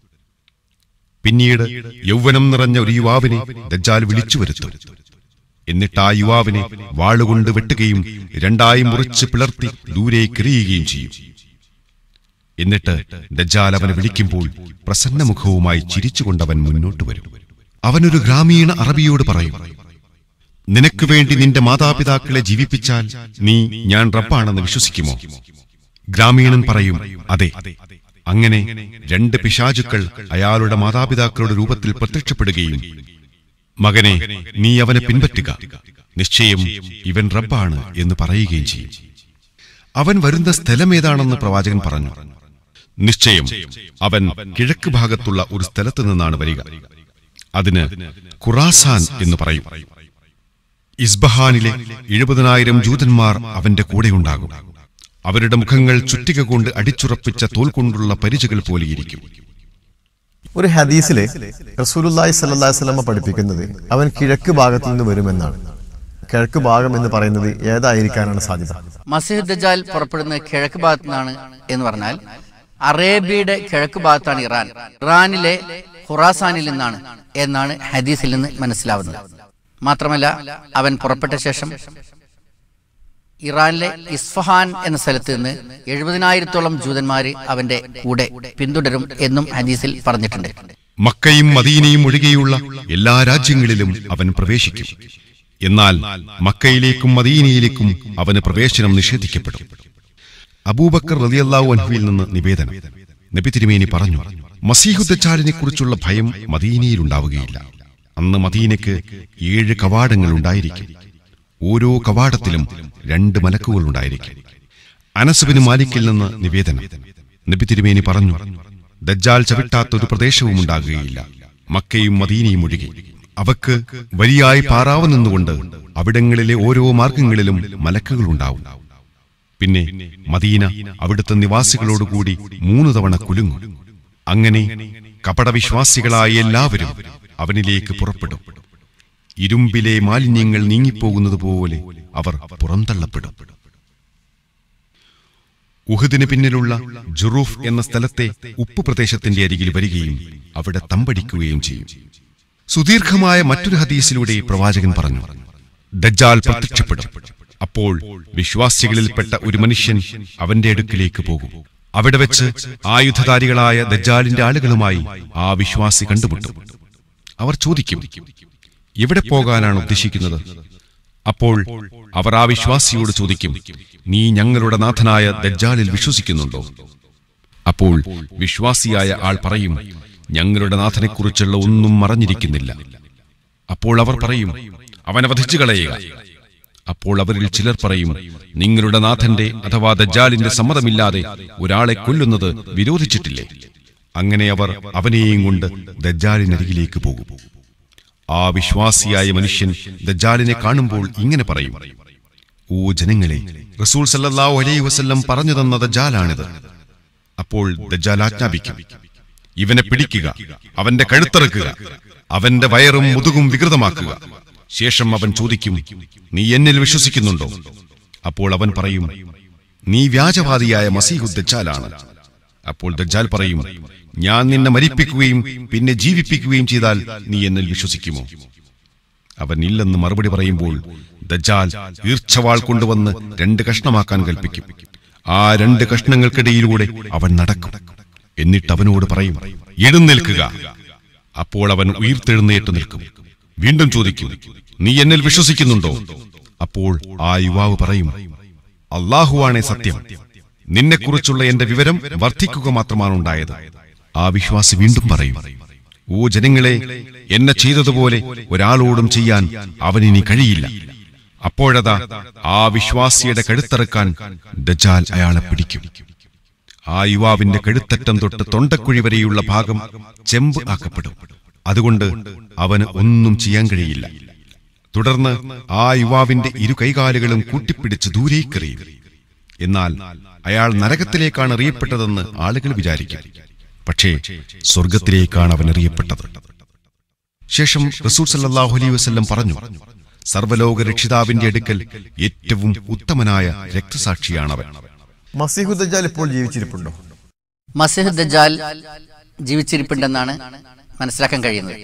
പിന്നീട് യൗവനം നിറഞ്ഞ ഒരു യുവാവിനെ ദജ്ജാൽ വിളിച്ചു വരുത്തും. എന്നിട്ട് ആ യുവാവിനെ വാളുകൊണ്ട് വെട്ടുകയും രണ്ടായി മുറിച്ച് പിളർത്തി ദൂരേക്കെറിയുകയും ചെയ്യും. എന്നിട്ട് ദജ്ജാൽ അവനെ വിളിക്കുമ്പോൾ പ്രസന്നമുഖവുമായി ചിരിച്ചുകൊണ്ടവൻ മുന്നോട്ട് വരും. അവനൊരു ഗ്രാമീണ അറബിയോട് പറയും, നിനക്ക് വേണ്ടി നിന്റെ മാതാപിതാക്കളെ ജീവിപ്പിച്ചാൽ നീ ഞാൻ റബ്ബാണെന്ന് വിശ്വസിക്കുമോ? ഗ്രാമീണൻ പറയും, അതെ. അങ്ങനെ രണ്ട് പിശാചുക്കൾ അയാളുടെ മാതാപിതാക്കളുടെ രൂപത്തിൽ പ്രത്യക്ഷപ്പെടുകയും, മകനെ, നീ അവനെ പിൻപറ്റുക, നിശ്ചയം ഇവൻ റബ്ബാണ് എന്ന് പറയുകയും ചെയ്യും. അവൻ വരുന്ന സ്ഥലമേതാണെന്ന് പ്രവാചകൻ പറഞ്ഞു. നിശ്ചയം അവൻ കിഴക്ക് ഭാഗത്തുള്ള ഒരു സ്ഥലത്തു നിന്നാണ് വരിക. അതിന് ഖുറാസാൻ എന്ന് പറയും. ഇസ്ബഹാനിലെ 70,000 ജൂതന്മാർ അവന്റെ കൂടെയുണ്ടാകും. അവരുടെ മുഖങ്ങൾ ചുറ്റിക കൊണ്ട് അടിച്ചുറപ്പിച്ച തോൽ കൊണ്ടുള്ള പരിചകൾ പോലെയിരിക്കും. ഒരു ഹദീസിലെ റസൂലുള്ളാഹി സ്വല്ലല്ലാഹു അലൈഹി വസല്ലം പഠിപ്പിക്കുന്നത് അവൻ കിഴക്ക് ഭാഗത്തു നിന്ന് വരുമെന്നാണ്. കിഴക്ക് ഭാഗം എന്ന് പറയുന്നത് ഏതായിരിക്കാനാണ് സാധ്യത? മസീഹ് ദജ്ജാൽ പുറപ്പെടുന്നത് കിഴക്ക് ഭാഗത്തു നിന്നാണ് എന്ന് പറഞ്ഞാൽ അറേബ്യയുടെ കിഴക്ക് ഭാഗത്താണ് ഇറാൻ. ഇറാനിലെ ഖുറാസാനിൽ നിന്നാണ് എന്നാണ് ഹദീസിൽ നിന്ന് മനസ്സിലാവുന്നത്. മാത്രമല്ല, അവൻ പുറപ്പെട്ട ശേഷം ഇറാനിലെ ഇസ്ഫഹാൻ എന്ന സ്ഥലത്ത് നിന്ന് 70,000-ഓളം ജൂതന്മാര് അവന്റെ കൂടെ പിന്തുടരും എന്നും ഹദീസിൽ പറഞ്ഞിട്ടുണ്ട്. മക്കയും മദീനയും ഒഴികെയുള്ള എല്ലാ രാജ്യങ്ങളിലും അവൻ പ്രവേശിക്കും. എന്നാൽ മക്കയിലേക്കും മദീനയിലേക്കും അവന് പ്രവേശനം നിഷേധിക്കപ്പെടും. അബൂബക്കർ റളിയല്ലാഹു അൻഹുവിൽ നിന്ന് നിവേദനം. നബി തിരുമേനി പറഞ്ഞു, മസീഹു ദജ്ജാലിനെ കുറിച്ചുള്ള ഭയം മദീനയിലുണ്ടാവുകയില്ല. അന്ന് മദീനയ്ക്ക് 7 കവാടങ്ങൾ ഉണ്ടായിരിക്കും. ഓരോ കവാടത്തിലും 2 മലക്കുകൾ ഉണ്ടായിരിക്കും. അനസ് ബിൻ മാലിക്കിൽ നിന്ന് നിവേദനം. നബി തിരുമേനി പറഞ്ഞു, ദജ്ജാൽ ചവിട്ടാത്തൊരു പ്രദേശവും ഉണ്ടാകുകയില്ല, മക്കയും മദീനയും ഒഴികെ. അവക്ക് വരിയായി പാറാവ് നിന്നുകൊണ്ട് അവിടങ്ങളിലെ ഓരോ മാർഗങ്ങളിലും മലക്കുകൾ ഉണ്ടാവും. പിന്നെ മദീന അവിടുത്തെ നിവാസികളോടുകൂടി 3 തവണ കുലുങ്ങും. അങ്ങനെ കപടവിശ്വാസികളായ എല്ലാവരും അവനിലേക്ക് പുറപ്പെടും. ഇരുമ്പിലെ മാലിന്യങ്ങൾ നീങ്ങിപ്പോകുന്നത് പോലെ അവർ പുറന്തള്ളപ്പെടും. ഉഹദിന് പിന്നിലുള്ള ജുറൂഫ് എന്ന സ്ഥലത്തെ ഉപ്പ് പ്രദേശത്തിന്റെ അരികിൽ വരികയും അവിടെ തമ്പടിക്കുകയും ചെയ്യും. സുദീർഘമായ മറ്റൊരു ഹദീസിലൂടെ പ്രവാചകൻ പറഞ്ഞു, ദജ്ജാൽ പ്രത്യക്ഷപ്പെടും. അപ്പോൾ വിശ്വാസികളിൽപ്പെട്ട ഒരു മനുഷ്യൻ അവന്റെ അടുക്കിലേക്ക് പോകും. അവിടെ വെച്ച് ആയുധധാരികളായ ദജ്ജാലിന്റെ ആളുകളുമായി ആ വിശ്വാസി കണ്ടുമുട്ടും. അവർ ചോദിക്കും, എവിടെ പോകാനാണ് ഉദ്ദേശിക്കുന്നത്? അപ്പോൾ അവർ ആ വിശ്വാസിയോട് ചോദിക്കും, നീ ഞങ്ങളുടെ നാഥനായ ദജ്ജാലിൽ വിശ്വസിക്കുന്നുണ്ടോ? അപ്പോൾ വിശ്വാസിയായ ആൾ പറയും, ഞങ്ങളുടെ നാഥനെക്കുറിച്ചുള്ള ഒന്നും മറഞ്ഞിരിക്കുന്നില്ല. അപ്പോൾ അവർ പറയും, അവനെ വധിച്ചു കളയുക. അപ്പോൾ അവരിൽ ചിലർ പറയും, നിങ്ങളുടെ നാഥന്റെ അഥവാ ദജ്ജാലിന്റെ സമ്മതമില്ലാതെ ഒരാളെ കൊല്ലുന്നത് വിരോധിച്ചിട്ടില്ലേ? അങ്ങനെ അവർ അവനെയും കൊണ്ട് ദജ്ജാലിനരികിലേക്ക് പോകും. ആ വിശ്വാസിയായ മനുഷ്യൻ ദജ്ജാലിനെ കാണുമ്പോൾ ഇങ്ങനെ പറയും, ഓ ജനങ്ങളെ, റസൂൽ സല്ലല്ലാഹു അലൈഹി വസല്ലം പറഞ്ഞു തന്ന ദജ്ജാലാണിത്. അപ്പോൾ ദജ്ജാൽ ആജ്ഞാപിക്കും, ഇവനെ പിടിക്കുക, അവന്റെ കഴുത്തറുക്കുക, അവന്റെ വയറും മുതുകും വികൃതമാക്കുക. ശേഷം അവൻ ചോദിക്കും, നീ എന്നിൽ വിശ്വസിക്കുന്നുണ്ടോ? അപ്പോൾ അവൻ പറയും, നീ വ്യാജവാദിയായ മസീഹു ദജ്ജാലാണ്. അപ്പോൾ ദജ്ജാൽ പറയും, ഞാൻ നിന്നെ മരിപ്പിക്കുകയും പിന്നെ ജീവിപ്പിക്കുകയും ചെയ്താൽ നീ എന്നിൽ വിശ്വസിക്കുമോ? അവൻ ഇല്ലെന്ന് മറുപടി പറയുമ്പോൾ ദജ്ജാൽ ഈർച്ചവാൾ കൊണ്ടുവന്ന് 2 കഷ്ണമാക്കാൻ കൽപ്പിക്കും. ആ 2 കഷ്ണങ്ങൾക്കിടയിലൂടെ അവൻ നടക്കും. എന്നിട്ട് അവനോട് പറയും, എഴുന്നേൽക്കുക. അപ്പോൾ അവൻ ഉയർത്തെഴുന്നേറ്റ് നിൽക്കും. വീണ്ടും ചോദിക്കും, നീ എന്നിൽ വിശ്വസിക്കുന്നുണ്ടോ? അപ്പോൾ ആ യുവാവ് പറയും, അല്ലാഹുവാണേ സത്യം, നിന്നെക്കുറിച്ചുള്ള എന്റെ വിവരം വർദ്ധിക്കുക മാത്രമാണ് ഉണ്ടായത്. ആ വിശ്വാസി വീണ്ടും പറയും, ഓ ജനങ്ങളെ, എന്നെ ചെയ്തതുപോലെ ഒരാളോടും ചെയ്യാൻ അവനിനി കഴിയില്ല. അപ്പോഴതാ ആ വിശ്വാസിയുടെ കഴുത്തറുക്കാൻ ദജ്ജാൽ അയാളെ പിടിക്കും. ആ യുവാവിന്റെ കഴുത്തറ്റം തൊട്ട് തൊണ്ടക്കുഴി വരെയുള്ള ഭാഗം ചെമ്പ് ആക്കപ്പെടും. അതുകൊണ്ട് അവന് ഒന്നും ചെയ്യാൻ കഴിയില്ല. തുടർന്ന് ആ യുവാവിന്റെ ഇരു കൈകാലുകളും കൂട്ടിപ്പിടിച്ച് ദൂരേക്കെറിയും. എന്നാൽ അയാൾ നരകത്തിലേക്കാണ് എറിയപ്പെട്ടതെന്ന് ആളുകൾ വിചാരിക്കും. പക്ഷേ സ്വർഗത്തിലേക്കാണ് അവൻ എറിയപ്പെട്ടത്. ശേഷം റസൂൽ സല്ലല്ലാഹു അലൈഹി വസല്ലം പറഞ്ഞു, സർവ്വലോക രക്ഷിതാവിന്റെ അടുക്കൽ ഏറ്റവും ഉത്തമനായ രക്തസാക്ഷിയാണവൻ. മസീഹു ദജ്ജാൽ ഇപ്പോൾ ജീവിച്ചിരിപ്പുണ്ടോ? മസീഹ് ദജ്ജാൽ ജീവിച്ചിരിപ്പുണ്ടെന്നാണ് മനസ്സിലാക്കാൻ കഴിയുന്നത്.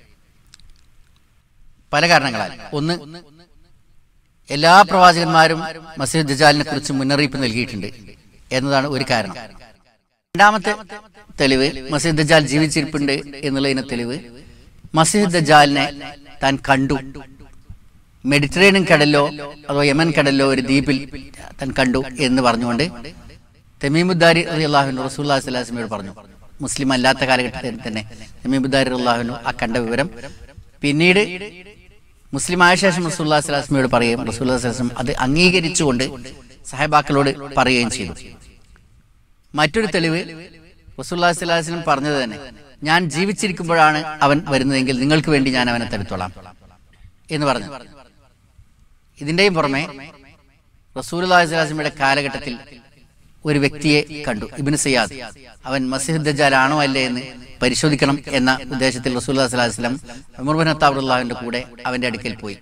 പല കാരണങ്ങളാൽ. ഒന്ന്, എല്ലാ പ്രവാചകന്മാരും മസീഹ് ദജ്ജാലിനെ കുറിച്ച് മുന്നറിയിപ്പ് നൽകിയിട്ടുണ്ട് എന്നതാണ് ഒരു കാരണം. രണ്ടാമത്തെ തെളിവ്, മസീഹ് ദജ്ജാൽ ജീവിച്ചിരിപ്പുണ്ട് എന്നുള്ളതിന് തെളിവ്, മസീഹ് ദജ്ജാലിനെ താൻ കണ്ടു. മെഡിറ്ററേനിയൻ കടലിലോ അതോ യമൻ കടലിലോ ഒരു ദ്വീപിൽ താൻ കണ്ടു എന്ന് പറഞ്ഞുകൊണ്ട് തമീമുദ്ദാരി റളിയല്ലാഹു അൻഹു റസൂലുള്ളാഹി സ്വല്ലല്ലാഹു അലൈഹി വസല്ലം പറഞ്ഞു. മുസ്ലിം അല്ലാത്ത കാലഘട്ടത്തിൽ തന്നെ തമീമുദ്ദാരി റളിയല്ലാഹു അൻഹു ആ കണ്ട വിവരം പിന്നീട് മുസ്ലിം ആയ ശേഷം റസൂലുള്ളാഹി സ്വല്ലല്ലാഹു അലൈഹി വസല്ലം പറയുകയും റസൂലുള്ളാഹി സ്വല്ലല്ലാഹു അലൈഹി വസല്ലം അത് അംഗീകരിച്ചുകൊണ്ട് സഹാബാക്കളോട് പറയുകയും ചെയ്തു. മറ്റൊരു തെളിവ്, റസൂലുള്ളാഹി സ്വല്ലല്ലാഹു അലൈഹി വസല്ലം പറഞ്ഞത് തന്നെ, ഞാൻ ജീവിച്ചിരിക്കുമ്പോഴാണ് അവൻ വരുന്നതെങ്കിൽ നിങ്ങൾക്ക് വേണ്ടി ഞാൻ അവനെ തടുത്തോളാം എന്ന് പറഞ്ഞു. ഇതിന്റെയും പുറമെ റസൂലുള്ളാഹി സ്വല്ലല്ലാഹു അലൈഹി വസല്ലമയുടെ കാലഘട്ടത്തിൽ ഒരു വ്യക്തിയെ കണ്ടു, ഇബ്നു സയ്യാദ്. അവൻ മസീഹ് ദജ്ജാൽ ആണോ അല്ലേ എന്ന് പരിശോധിക്കണം എന്ന ഉദ്ദേശത്തിൽ റസൂലുള്ളാഹി സ്വല്ലല്ലാഹു അലൈഹി വസല്ലം ഉമർ ബിൻ ഖത്താബ് റളിയല്ലാഹുവിന്റെ കൂടെ അവന്റെ അടുക്കൽ പോയി.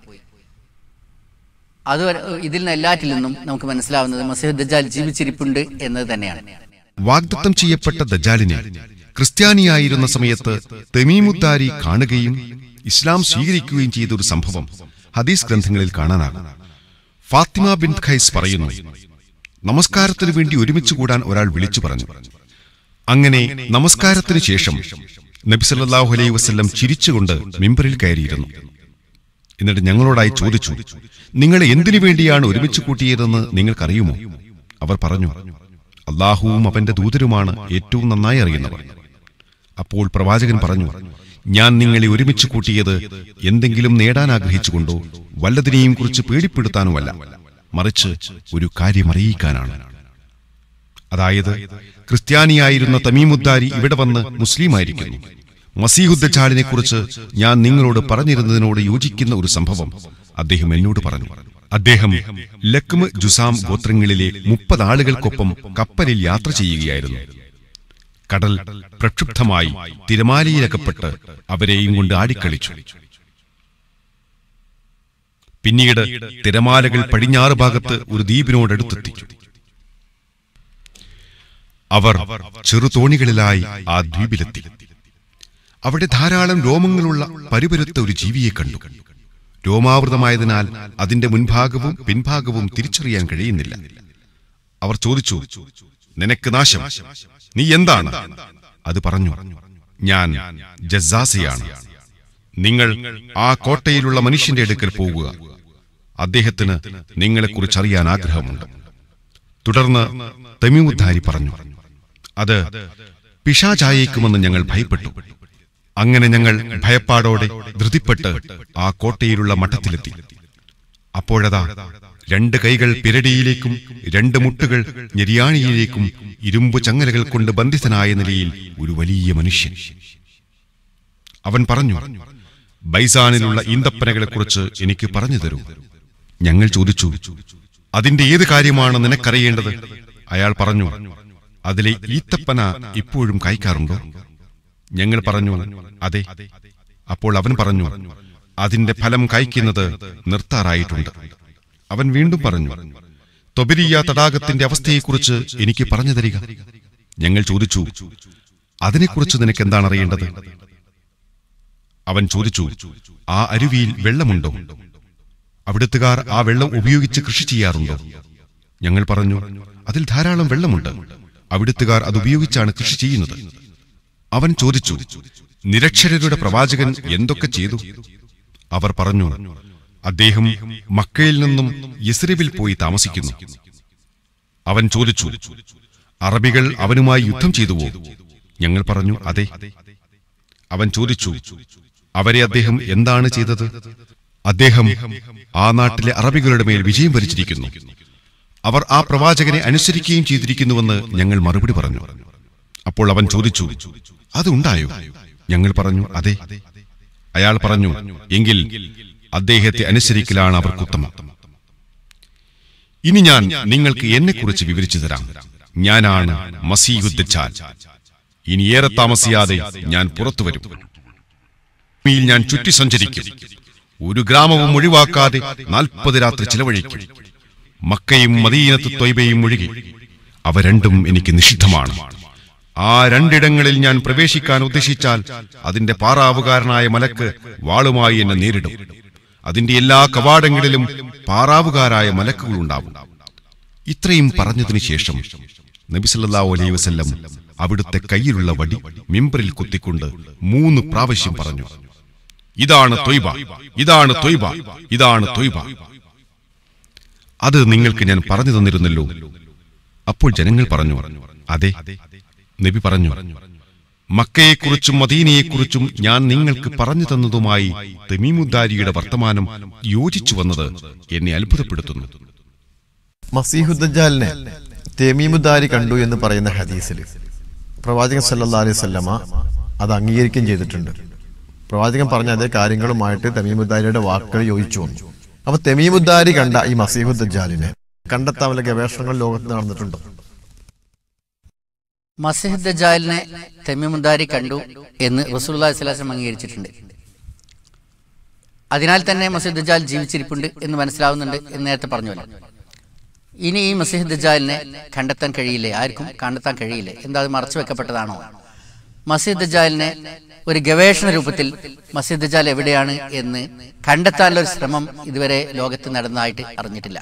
അത് ഇതിൽ നിന്ന് എല്ലാറ്റിൽ നിന്നും നമുക്ക് മനസ്സിലാവുന്നത് മസീഹ് ദജ്ജാൽ ജീവിച്ചിരിപ്പുണ്ട് എന്നത് തന്നെയാണ്. വാഗ്ദത്തം ചെയ്യപ്പെട്ട ദജ്ജാലിനെ ക്രിസ്ത്യാനിയായിരുന്ന സമയത്ത് തമീമുദ്ദാരി കാണുകയും ഇസ്ലാം സ്വീകരിക്കുകയും ചെയ്ത ഒരു സംഭവം ഹദീസ് ഗ്രന്ഥങ്ങളിൽ കാണാനാകും. ഫാത്തിമ ബിൻത് ഖൈസ് പറയുന്നു, നമസ്കാരത്തിനു വേണ്ടി ഒരുമിച്ച് കൂടാൻ ഒരാൾ വിളിച്ചു പറഞ്ഞു. അങ്ങനെ നമസ്കാരത്തിനു ശേഷം നബി സല്ലല്ലാഹു അലൈഹി വസല്ലം ചിരിച്ചുകൊണ്ട് മിമ്പറിൽ കയറിയിരുന്നു. എന്നിട്ട് ഞങ്ങളോടായി ചോദിച്ചു, നിങ്ങളെ എന്തിനു വേണ്ടിയാണ് ഒരുമിച്ച് കൂട്ടിയതെന്ന് നിങ്ങൾക്കറിയുമോ? അവർ പറഞ്ഞു, അല്ലാഹുവും അവന്റെ ദൂതരുമാണ് ഏറ്റവും നന്നായി അറിയുന്നവർ. അപ്പോൾ പ്രവാചകൻ പറഞ്ഞു, ഞാൻ നിങ്ങളെ ഒരുമിച്ച് കൂട്ടിയത് എന്തെങ്കിലും നേടാൻ ആഗ്രഹിച്ചുകൊണ്ടോ വല്ലതിനെയും കുറിച്ച് പേടിപ്പെടുത്താനുമല്ല, മറിച്ച് ഒരു കാര്യം അറിയിക്കാനാണ്. അതായത് ക്രിസ്ത്യാനിയായിരുന്ന തമീമുദ്ദാരി ഇവിടെ വന്ന് മുസ്ലിമായിരിക്കുന്നു. മസീഹു ദജ്ജാലിനെ കുറിച്ച് ഞാൻ നിങ്ങളോട് പറഞ്ഞിരുന്നതിനോട് യോജിക്കുന്ന ഒരു സംഭവം അദ്ദേഹം എന്നോട് പറഞ്ഞു. അദ്ദേഹം ലക്മ് ജുസാം ഗോത്രങ്ങളിലെ 30 ആളുകൾക്കൊപ്പം കപ്പലിൽ യാത്ര ചെയ്യുകയായിരുന്നു. കടൽ പ്രക്ഷുബ്ധമായി തിരമാലയിലകപ്പെട്ട് അവരെയും കൊണ്ട് ആടിക്കളിച്ചു. പിന്നീട് തിരമാലകൾ പടിഞ്ഞാറ് ഭാഗത്ത് ഒരു ദ്വീപിനോടടുത്തെത്തി. അവർ ചെറുതോണികളിലായി ആ ദ്വീപിലെത്തി. അവിടെ ധാരാളം രോമങ്ങളുള്ള പരുപരുത്ത ഒരു ജീവിയെ കണ്ടു. രോമാവൃതമായതിനാൽ അതിന്റെ മുൻഭാഗവും പിൻഭാഗവും തിരിച്ചറിയാൻ കഴിയുന്നില്ല. അവർ ചോദിച്ചു, നിനക്ക് നാശം, നീ എന്താണ്? അത് പറഞ്ഞു, ഞാൻ ജസ്സാസിയാണ്. നിങ്ങൾ ആ കോട്ടയിലുള്ള മനുഷ്യന്റെ അടുക്കൽ പോകുക, അദ്ദേഹത്തിന് നിങ്ങളെക്കുറിച്ച് അറിയാൻ ആഗ്രഹമുണ്ട്. തുടർന്ന് തമീമുദ്ദാരി പറഞ്ഞു, അത് പിശാചായേക്കുമെന്ന് ഞങ്ങൾ ഭയപ്പെട്ടു. അങ്ങനെ ഞങ്ങൾ ഭയപ്പാടോടെ ധൃതിപ്പെട്ട് ആ കോട്ടയിലുള്ള മഠത്തിലെത്തി. അപ്പോഴതാ 2 കൈകൾ പിരടിയിലേക്കും 2 മുട്ടുകൾ ഞെരിയാണിയിലേക്കും ഇരുമ്പു ചങ്ങലകൾ കൊണ്ട് ബന്ധിതനായ നിലയിൽ ഒരു വലിയ മനുഷ്യൻ. അവൻ പറഞ്ഞു, ബൈസാനിലുള്ള ഈന്തപ്പനകളെക്കുറിച്ച് എനിക്ക് പറഞ്ഞു തരൂ. ഞങ്ങൾ ചോദിച്ചു, അതിന്റെ ഏത് കാര്യമാണ് നിനക്കറിയേണ്ടത്? അയാൾ പറഞ്ഞു, അതിലെ ഈത്തപ്പന ഇപ്പോഴും കായ്ക്കാറുണ്ടോ? ഞങ്ങൾ പറഞ്ഞു, അതെ. അപ്പോൾ അവൻ പറഞ്ഞു, അതിന്റെ ഫലം കായ്ക്കുന്നത് നിർത്താറായിട്ടുണ്ട്. അവൻ വീണ്ടും പറഞ്ഞു, തൊബരിയ തടാകത്തിന്റെ അവസ്ഥയെക്കുറിച്ച് എനിക്ക് പറഞ്ഞു തരിക. ഞങ്ങൾ ചോദിച്ചു, അതിനെക്കുറിച്ച് നിനക്ക് എന്താണ് അറിയേണ്ടത്? അവൻ ചോദിച്ചു, ആ അരുവിയിൽ വെള്ളമുണ്ടോ? അവിടുത്തുകാർ ആ വെള്ളം ഉപയോഗിച്ച് കൃഷി ചെയ്യാറുണ്ടോ? ഞങ്ങൾ പറഞ്ഞു, അതിൽ ധാരാളം വെള്ളമുണ്ട്. അവിടുത്തുകാർ അതുപയോഗിച്ചാണ് കൃഷി ചെയ്യുന്നത്. അവൻ ചോദിച്ചു, നിരക്ഷരരുടെ പ്രവാചകൻ എന്തൊക്കെ ചെയ്തു? അവർ പറഞ്ഞു, അദ്ദേഹം മക്കയിൽ നിന്നും യസ്രിബിൽ പോയി താമസിക്കുന്നു. അവൻ ചോദിച്ചു, അറബികൾ അവനുമായി യുദ്ധം ചെയ്തുവോ? ഞങ്ങൾ പറഞ്ഞു, അതെ. അവൻ ചോദിച്ചു, അവരെ അദ്ദേഹം എന്താണ് ചെയ്തത്? അദ്ദേഹം ആ നാട്ടിലെ അറബികളുടെ മേൽ വിജയം വരിച്ചിരിക്കുന്നു. അവർ ആ പ്രവാചകനെ അനുസരിക്കുകയും ചെയ്തിരിക്കുന്നുവെന്ന് ഞങ്ങൾ മറുപടി പറഞ്ഞു. അപ്പോൾ അവൻ ചോദിച്ചു, അതുണ്ടായോ? ഞങ്ങൾ പറഞ്ഞു, അതെ. അയാൾ പറഞ്ഞു, എങ്കിൽ അദ്ദേഹത്തെ അനുസരിക്കലാണ് അവർക്കുത്തമം. ഇനി ഞാൻ നിങ്ങൾക്ക് എന്നെക്കുറിച്ച് വിവരിച്ചു തരാം. ഞാനാണ് മസീഹുദ് ദജ്ജാൽ. ഇനി ഏറെ താമസിയാതെ ഞാൻ പുറത്തുവരും. ഭൂമിയിൽ ഞാൻ ചുറ്റി സഞ്ചരിക്കും. ഒരു ഗ്രാമവും ഒഴിവാക്കാതെ 40 രാത്രി ചിലവഴിക്കും. മക്കയും മദീനത്ത് ത്വയ്ബയും ഒഴികെ അവ രണ്ടും എനിക്ക് നിഷിദ്ധമാണ്. ആ രണ്ടിടങ്ങളിൽ ഞാൻ പ്രവേശിക്കാൻ ഉദ്ദേശിച്ചാൽ അതിന്റെ പാറാവുകാരനായ മലക്ക് വാളുമായി എന്നെ നേരിടും. അതിന്റെ എല്ലാ കവാടങ്ങളിലും പാറാവുകാരായ മലക്കുകളുണ്ടാവും. ഇത്രയും പറഞ്ഞതിനു ശേഷം നബി സല്ലല്ലാഹു അലൈഹി വസല്ലം അവിടുത്തെ കയ്യിലുള്ള വടി മിമ്പറിൽ കുത്തിക്കൊണ്ട് 3 പ്രാവശ്യം പറഞ്ഞു, ഇതാണ് ത്വയ്ബ, ഇതാണ് ത്വയ്ബ, ഇതാണ് ത്വയ്ബ. അത് നിങ്ങൾക്ക് ഞാൻ പറഞ്ഞു തന്നിരുന്നല്ലോ. അപ്പോൾ ജനങ്ങൾ പറഞ്ഞു, അതെ. നബി പറഞ്ഞു, മക്കയെക്കുറിച്ചും മദീനയെക്കുറിച്ചും ഞാൻ നിങ്ങൾക്ക് പറഞ്ഞു തന്നതുമായി തമീമുദ്ദാരിയുടെ വർത്തമാനം യോജിച്ചു വന്നത് എന്നെ അത്ഭുതപ്പെടുത്തുന്നു. മസീഹുദ് ദജ്ജാലിനെ തമീമുദ്ദാരി കണ്ടു എന്ന് പറയുന്ന ഹദീസിൽ പ്രവാചകൻ സല്ലല്ലാഹു അലൈഹി വസല്ലമ അത് അംഗീകരിക്കുകയും ചെയ്തിട്ടുണ്ട്. പ്രവാചകൻ പറഞ്ഞ അതേ കാര്യങ്ങളുമായിട്ട് തമീമുദ്ദാരിയുടെ വാക്കുകൾ യോജിച്ചു വന്നു. അപ്പൊ തമീമുദ്ദാരി കണ്ട ഈ മസീഹുദ് ദജ്ജാലിനെ കണ്ടെത്താൻ വല്ല ഗവേഷണങ്ങൾ ലോകത്ത് നടന്നിട്ടുണ്ടോ? മസീഹുദ് ദജ്ജാലിനെ തമീമുദ്ദാരി കണ്ടു എന്ന് റസൂലുള്ളാഹി സ്വല്ലല്ലാഹു അലൈഹി വസല്ലം അംഗീകരിച്ചിട്ടുണ്ട്. അതിനാൽ തന്നെ മസീഹുദ് ദജ്ജാൽ ജീവിച്ചിരിപ്പുണ്ട് എന്ന് മനസ്സിലാവുന്നുണ്ട് എന്ന് നേരത്തെ പറഞ്ഞല്ലോ. ഇനി ഈ മസീഹുദ് ദജ്ജാലിനെ കണ്ടെത്താൻ കഴിയില്ലേ? ആർക്കും കണ്ടെത്താൻ കഴിയില്ലേ? എന്താ അത് മറച്ചു വെക്കപ്പെട്ടതാണോ? മസീഹുദ് ദജ്ജാലിനെ ഒരു ഗവേഷണ രൂപത്തിൽ മസീഹുദ് ദജ്ജാൽ എവിടെയാണ് എന്ന് കണ്ടെത്താനുള്ള ഒരു ശ്രമം ഇതുവരെ ലോകത്ത് നടന്നതായിട്ട് അറിഞ്ഞിട്ടില്ല.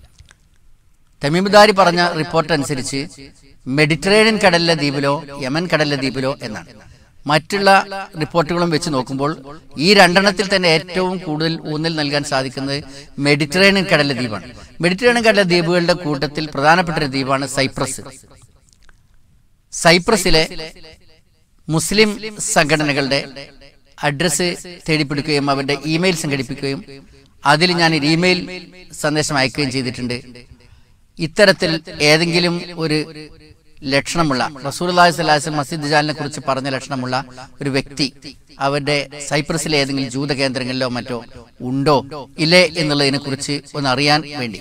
തമീമുദ്ദാരി പറഞ്ഞ റിപ്പോർട്ട് അനുസരിച്ച് മെഡിറ്ററേനിയൻ കടലിലെ ദ്വീപിലോ യമൻ കടലിലെ ദ്വീപിലോ എന്നാണ്. മറ്റുള്ള റിപ്പോർട്ടുകളും വെച്ച് നോക്കുമ്പോൾ ഈ രണ്ടെണ്ണത്തിൽ തന്നെ ഏറ്റവും കൂടുതൽ ഊന്നൽ നൽകാൻ സാധിക്കുന്നത് മെഡിറ്ററേനിയൻ കടലിലെ ദ്വീപാണ്. മെഡിറ്ററേനിയൻ കടലിലെ ദ്വീപുകളുടെ കൂട്ടത്തിൽ പ്രധാനപ്പെട്ട ഒരു ദ്വീപാണ് സൈപ്രസ്. സൈപ്രസിലെ മുസ്ലിം സംഘടനകളുടെ അഡ്രസ് തേടിപ്പിടിക്കുകയും അവരുടെ ഇമെയിൽ സംഘടിപ്പിക്കുകയും അതിൽ ഞാൻ ഒരു ഇമെയിൽ സന്ദേശം അയക്കുകയും ചെയ്തിട്ടുണ്ട്. ഇത്തരത്തിൽ ഏതെങ്കിലും ഒരു ലക്ഷണമുള്ള റസൂലുള്ളാഹി സ്വല്ലല്ലാഹു അലൈഹി വസല്ലം മസീഹുദ് ദജ്ജാലിനെ കുറിച്ച് പറഞ്ഞ ലക്ഷണമുള്ള ഒരു വ്യക്തി അവരുടെ സൈപ്രസിലെ ഏതെങ്കിലും ജൂത കേന്ദ്രങ്ങളിലോ മറ്റോ ഉണ്ടോ ഇല്ലേ എന്നുള്ളതിനെ കുറിച്ച് ഒന്ന് അറിയാൻ വേണ്ടി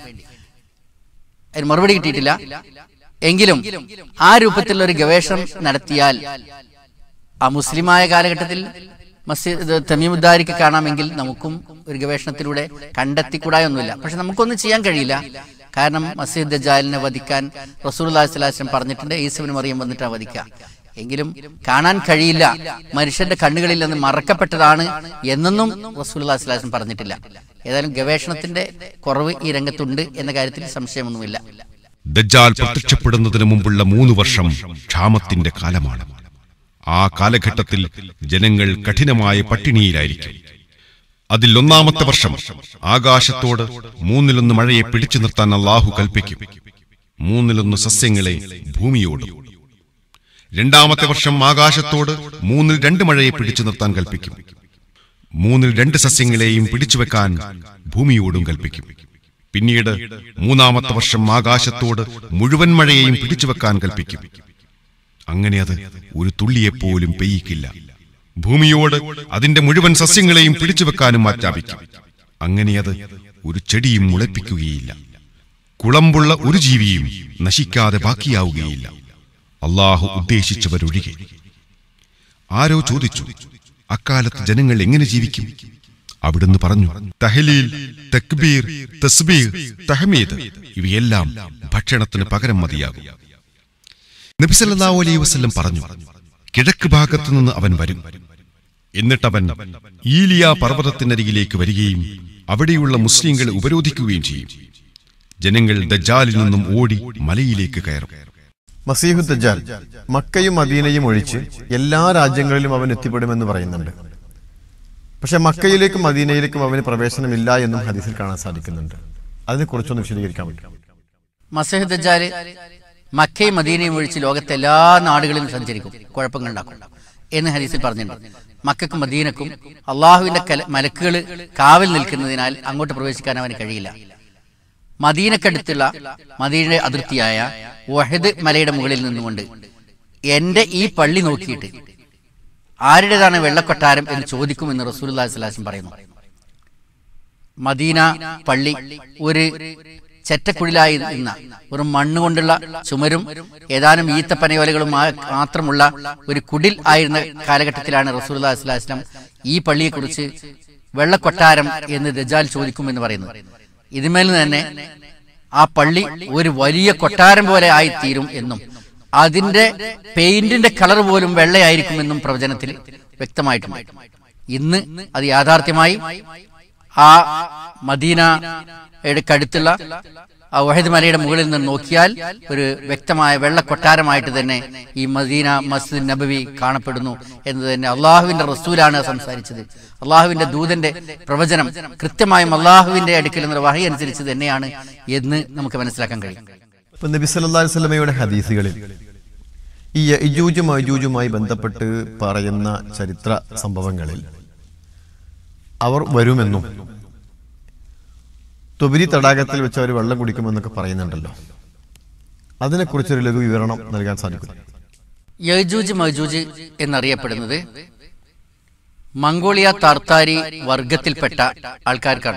അതിന് മറുപടി കിട്ടിയിട്ടില്ല. എങ്കിലും ആ രൂപത്തിലുള്ള ഒരു ഗവേഷണം നടത്തിയാൽ ആ മുസ്ലിമായ കാലഘട്ടത്തിൽ തമീമുദ്ദാരിക്ക് കാണാമെങ്കിൽ നമുക്കും ഒരു ഗവേഷണത്തിലൂടെ കണ്ടെത്തിക്കൂടായൊന്നുമില്ല. പക്ഷെ നമുക്കൊന്നും ചെയ്യാൻ കഴിയില്ല. കാരണം മസീഹുദ് ദജ്ജാലിനെ വധിക്കാൻ റസൂലുള്ളാഹി സ്വല്ലല്ലാഹു അലൈഹി വസല്ലം പറഞ്ഞിട്ടുണ്ട്. ഈസാ ഇബ്നു മറിയം വന്നിട്ടാ വധിക്കുക. എങ്കിലും കാണാൻ കഴിയില്ല, മനുഷ്യന്റെ കണ്ണുകളിൽ നിന്ന് മറക്കപ്പെട്ടതാണ് എന്നൊന്നും റസൂലുള്ളാഹി സ്വല്ലല്ലാഹു അലൈഹി വസല്ലം പറഞ്ഞിട്ടില്ല. ഏതായാലും ഗവേഷണത്തിന്റെ കുറവ് ഈ രംഗത്തുണ്ട് എന്ന കാര്യത്തിൽ സംശയമൊന്നുമില്ല. ദജ്ജാൽ പ്രത്യക്ഷപ്പെടുന്നതിന് മുമ്പുള്ള 3 വർഷം ക്ഷാമത്തിന്റെ കാലമാണ്. ആ കാലഘട്ടത്തിൽ ജനങ്ങൾ കഠിനമായ പട്ടിണിയിലായിരിക്കും. അതിൽ 1-ാമത്തെ വർഷം ആകാശത്തോട് 1/3 മഴയെ പിടിച്ചു നിർത്താൻ അല്ലാഹു കൽപ്പിക്കും. 1/3 സസ്യങ്ങളെ ഭൂമിയോടും. 2-ാമത്തെ വർഷം ആകാശത്തോട് 2/3 മഴയെ പിടിച്ചു നിർത്താൻ കൽപ്പിക്കും. 2/3 സസ്യങ്ങളെയും പിടിച്ചുവെക്കാൻ ഭൂമിയോടും കൽപ്പിക്കും. പിന്നീട് 3-ാമത്തെ വർഷം ആകാശത്തോട് മുഴുവൻ മഴയെയും പിടിച്ചുവെക്കാൻ കൽപ്പിക്കും. അങ്ങനെ അത് ഒരു തുള്ളിയെപ്പോലും പെയ്യിക്കില്ല. ഭൂമിയോട് അതിന്റെ മുഴുവൻ സസ്യങ്ങളെയും പിടിച്ചുവെക്കാനും ആജ്ഞാപിക്കും. അങ്ങനെ അത് ഒരു ചെടിയും മുളപ്പിക്കുകയില്ല. കുളമ്പുള്ള ഒരു ജീവിയും നശിക്കാതെ ബാക്കിയാവുകയില്ല, അല്ലാഹു ഉദ്ദേശിച്ചവരൊഴികെ. ആരോ ചോദിച്ചു, അക്കാലത്ത് ജനങ്ങൾ എങ്ങനെ ജീവിക്കും? അവിടുന്ന് പറഞ്ഞു, തഹ്ലീൽ, തക്ബീർ, തസ്ബീഹ്, തഹ്മീദ് ഇവയെല്ലാം ഭക്ഷണത്തിന് പകരം മതിയാകും. നബി സല്ലല്ലാഹു അലൈഹി വസല്ലം പറഞ്ഞു, കിഴക്ക് ഭാഗത്തു നിന്ന് അവൻ വരും. എന്നിട്ടവൻ ഈലിയ പർവ്വതത്തിനരികിലേക്ക് വരികയും അവിടെയുള്ള മുസ്ലിങ്ങളെ ഉപരോധിക്കുകയും ചെയ്യും. ജനങ്ങൾ ദജ്ജാലിൽ നിന്നും ഓടി മലയിലേക്ക് കയറും. മസീഹു ദജ്ജാൽ മക്കയും മദീനയും ഒഴിച്ച് എല്ലാ രാജ്യങ്ങളിലും അവൻ എത്തിപ്പെടുമെന്ന് പറയുന്നുണ്ട്. പക്ഷെ മക്കയിലേക്കും മദീനയിലേക്കും അവന് പ്രവേശനമില്ല എന്നും ഹദീസിൽ കാണാൻ സാധിക്കുന്നുണ്ട്. അതിനെക്കുറിച്ചൊന്ന് വിശദീകരിക്കാൻ പറ്റും? മസീഹു ദജ്ജാൽ മക്കയും മദീനയും ഒഴിച്ച് ലോകത്തെ എല്ലാ നാടുകളിലും സഞ്ചരിക്കും, കുഴപ്പങ്ങൾ ഉണ്ടാക്കും എന്ന് ഹദീസിൽ പറഞ്ഞിട്ടുണ്ട്. മക്കക്കും മദീനക്കും അള്ളാഹുവിന്റെ മലക്കുകൾ കാവൽ നിൽക്കുന്നതിനാൽ അങ്ങോട്ട് പ്രവേശിക്കാൻ അവന് കഴിയില്ല. മദീനക്കടുത്തുള്ള മദീനയുടെ അതിർത്തിയായ വഹദ് മലയുടെ മുകളിൽ നിന്നുകൊണ്ട് എന്റെ ഈ പള്ളി നോക്കിയിട്ട് ആരുടേതാണ് വെള്ളക്കൊട്ടാരം എന്ന് ചോദിക്കുമെന്ന് റസൂലുള്ളാഹി സ്വല്ലല്ലാഹു അലൈഹി വസല്ലം പറയുന്നു. മദീന പള്ളി ഒരു ചെറ്റക്കുഴിലായി നിന്ന ഒരു മണ്ണുകൊണ്ടുള്ള ചുമരും ഏതാനും ഈത്തപ്പനയോലകളും മാത്രമുള്ള ഒരു കുടിൽ ആയിരുന്ന കാലഘട്ടത്തിലാണ് റസൂലുള്ളാഹി സ്വല്ലല്ലാഹു അലൈഹി വസല്ലം ഈ പള്ളിയെക്കുറിച്ച് വെള്ളക്കൊട്ടാരം എന്ന് ദജ്ജാൽ ചോദിക്കുമെന്ന് പറയുന്നത്. ഇതിന്മേൽ തന്നെ ആ പള്ളി ഒരു വലിയ കൊട്ടാരം പോലെ ആയിത്തീരും എന്നും അതിന്റെ പെയിന്റിന്റെ കളർ പോലും വെള്ളയായിരിക്കുമെന്നും പ്രവചനത്തിൽ വ്യക്തമായിട്ടുണ്ട്. ഇന്ന് അത് യാഥാർത്ഥ്യമായി. ആ മദീനയുടെ കടുത്തുള്ള ആ വഹദ് മലയുടെ മുകളിൽ നിന്ന് നോക്കിയാൽ ഒരു വ്യക്തമായ വെള്ള കൊട്ടാരമായിട്ട് തന്നെ ഈ മദീന മസ്ജിദ് നബവി കാണപ്പെടുന്നു എന്ന് തന്നെ അള്ളാഹുവിന്റെ റസൂലാണ് സംസാരിച്ചത്. അള്ളാഹുവിന്റെ ദൂതന്റെ പ്രവചനം കൃത്യമായും അള്ളാഹുവിന്റെ അടുക്കൽ നിന്ന് വഹി അനുസരിച്ച് തന്നെയാണ് എന്ന് നമുക്ക് മനസ്സിലാക്കാൻ കഴിയും. ഇപ്പൊ നബി സല്ലല്ലാഹു അലൈഹി വസല്ലമയുടെ ഹദീസുകളിൽ ഈ യജൂജ് മഅജൂജുമായി ബന്ധപ്പെട്ട് പറയുന്ന ചരിത്ര സംഭവങ്ങളിൽ അവർ വരുമെന്നും തുബരി തടാകത്തിൽ വെച്ച് അവർ വെള്ളം കുടിക്കുമെന്നൊക്കെ പറയുന്നുണ്ടല്ലോ, അതിനെക്കുറിച്ചൊരു ലഘു വിവരണം നൽകാൻ സാധിക്കും? യജൂജ് മഅജൂജ് എന്നറിയപ്പെടുന്നത് മംഗോളിയ താർത്താരി വർഗത്തിൽപ്പെട്ട ആൾക്കാർക്കാണ്.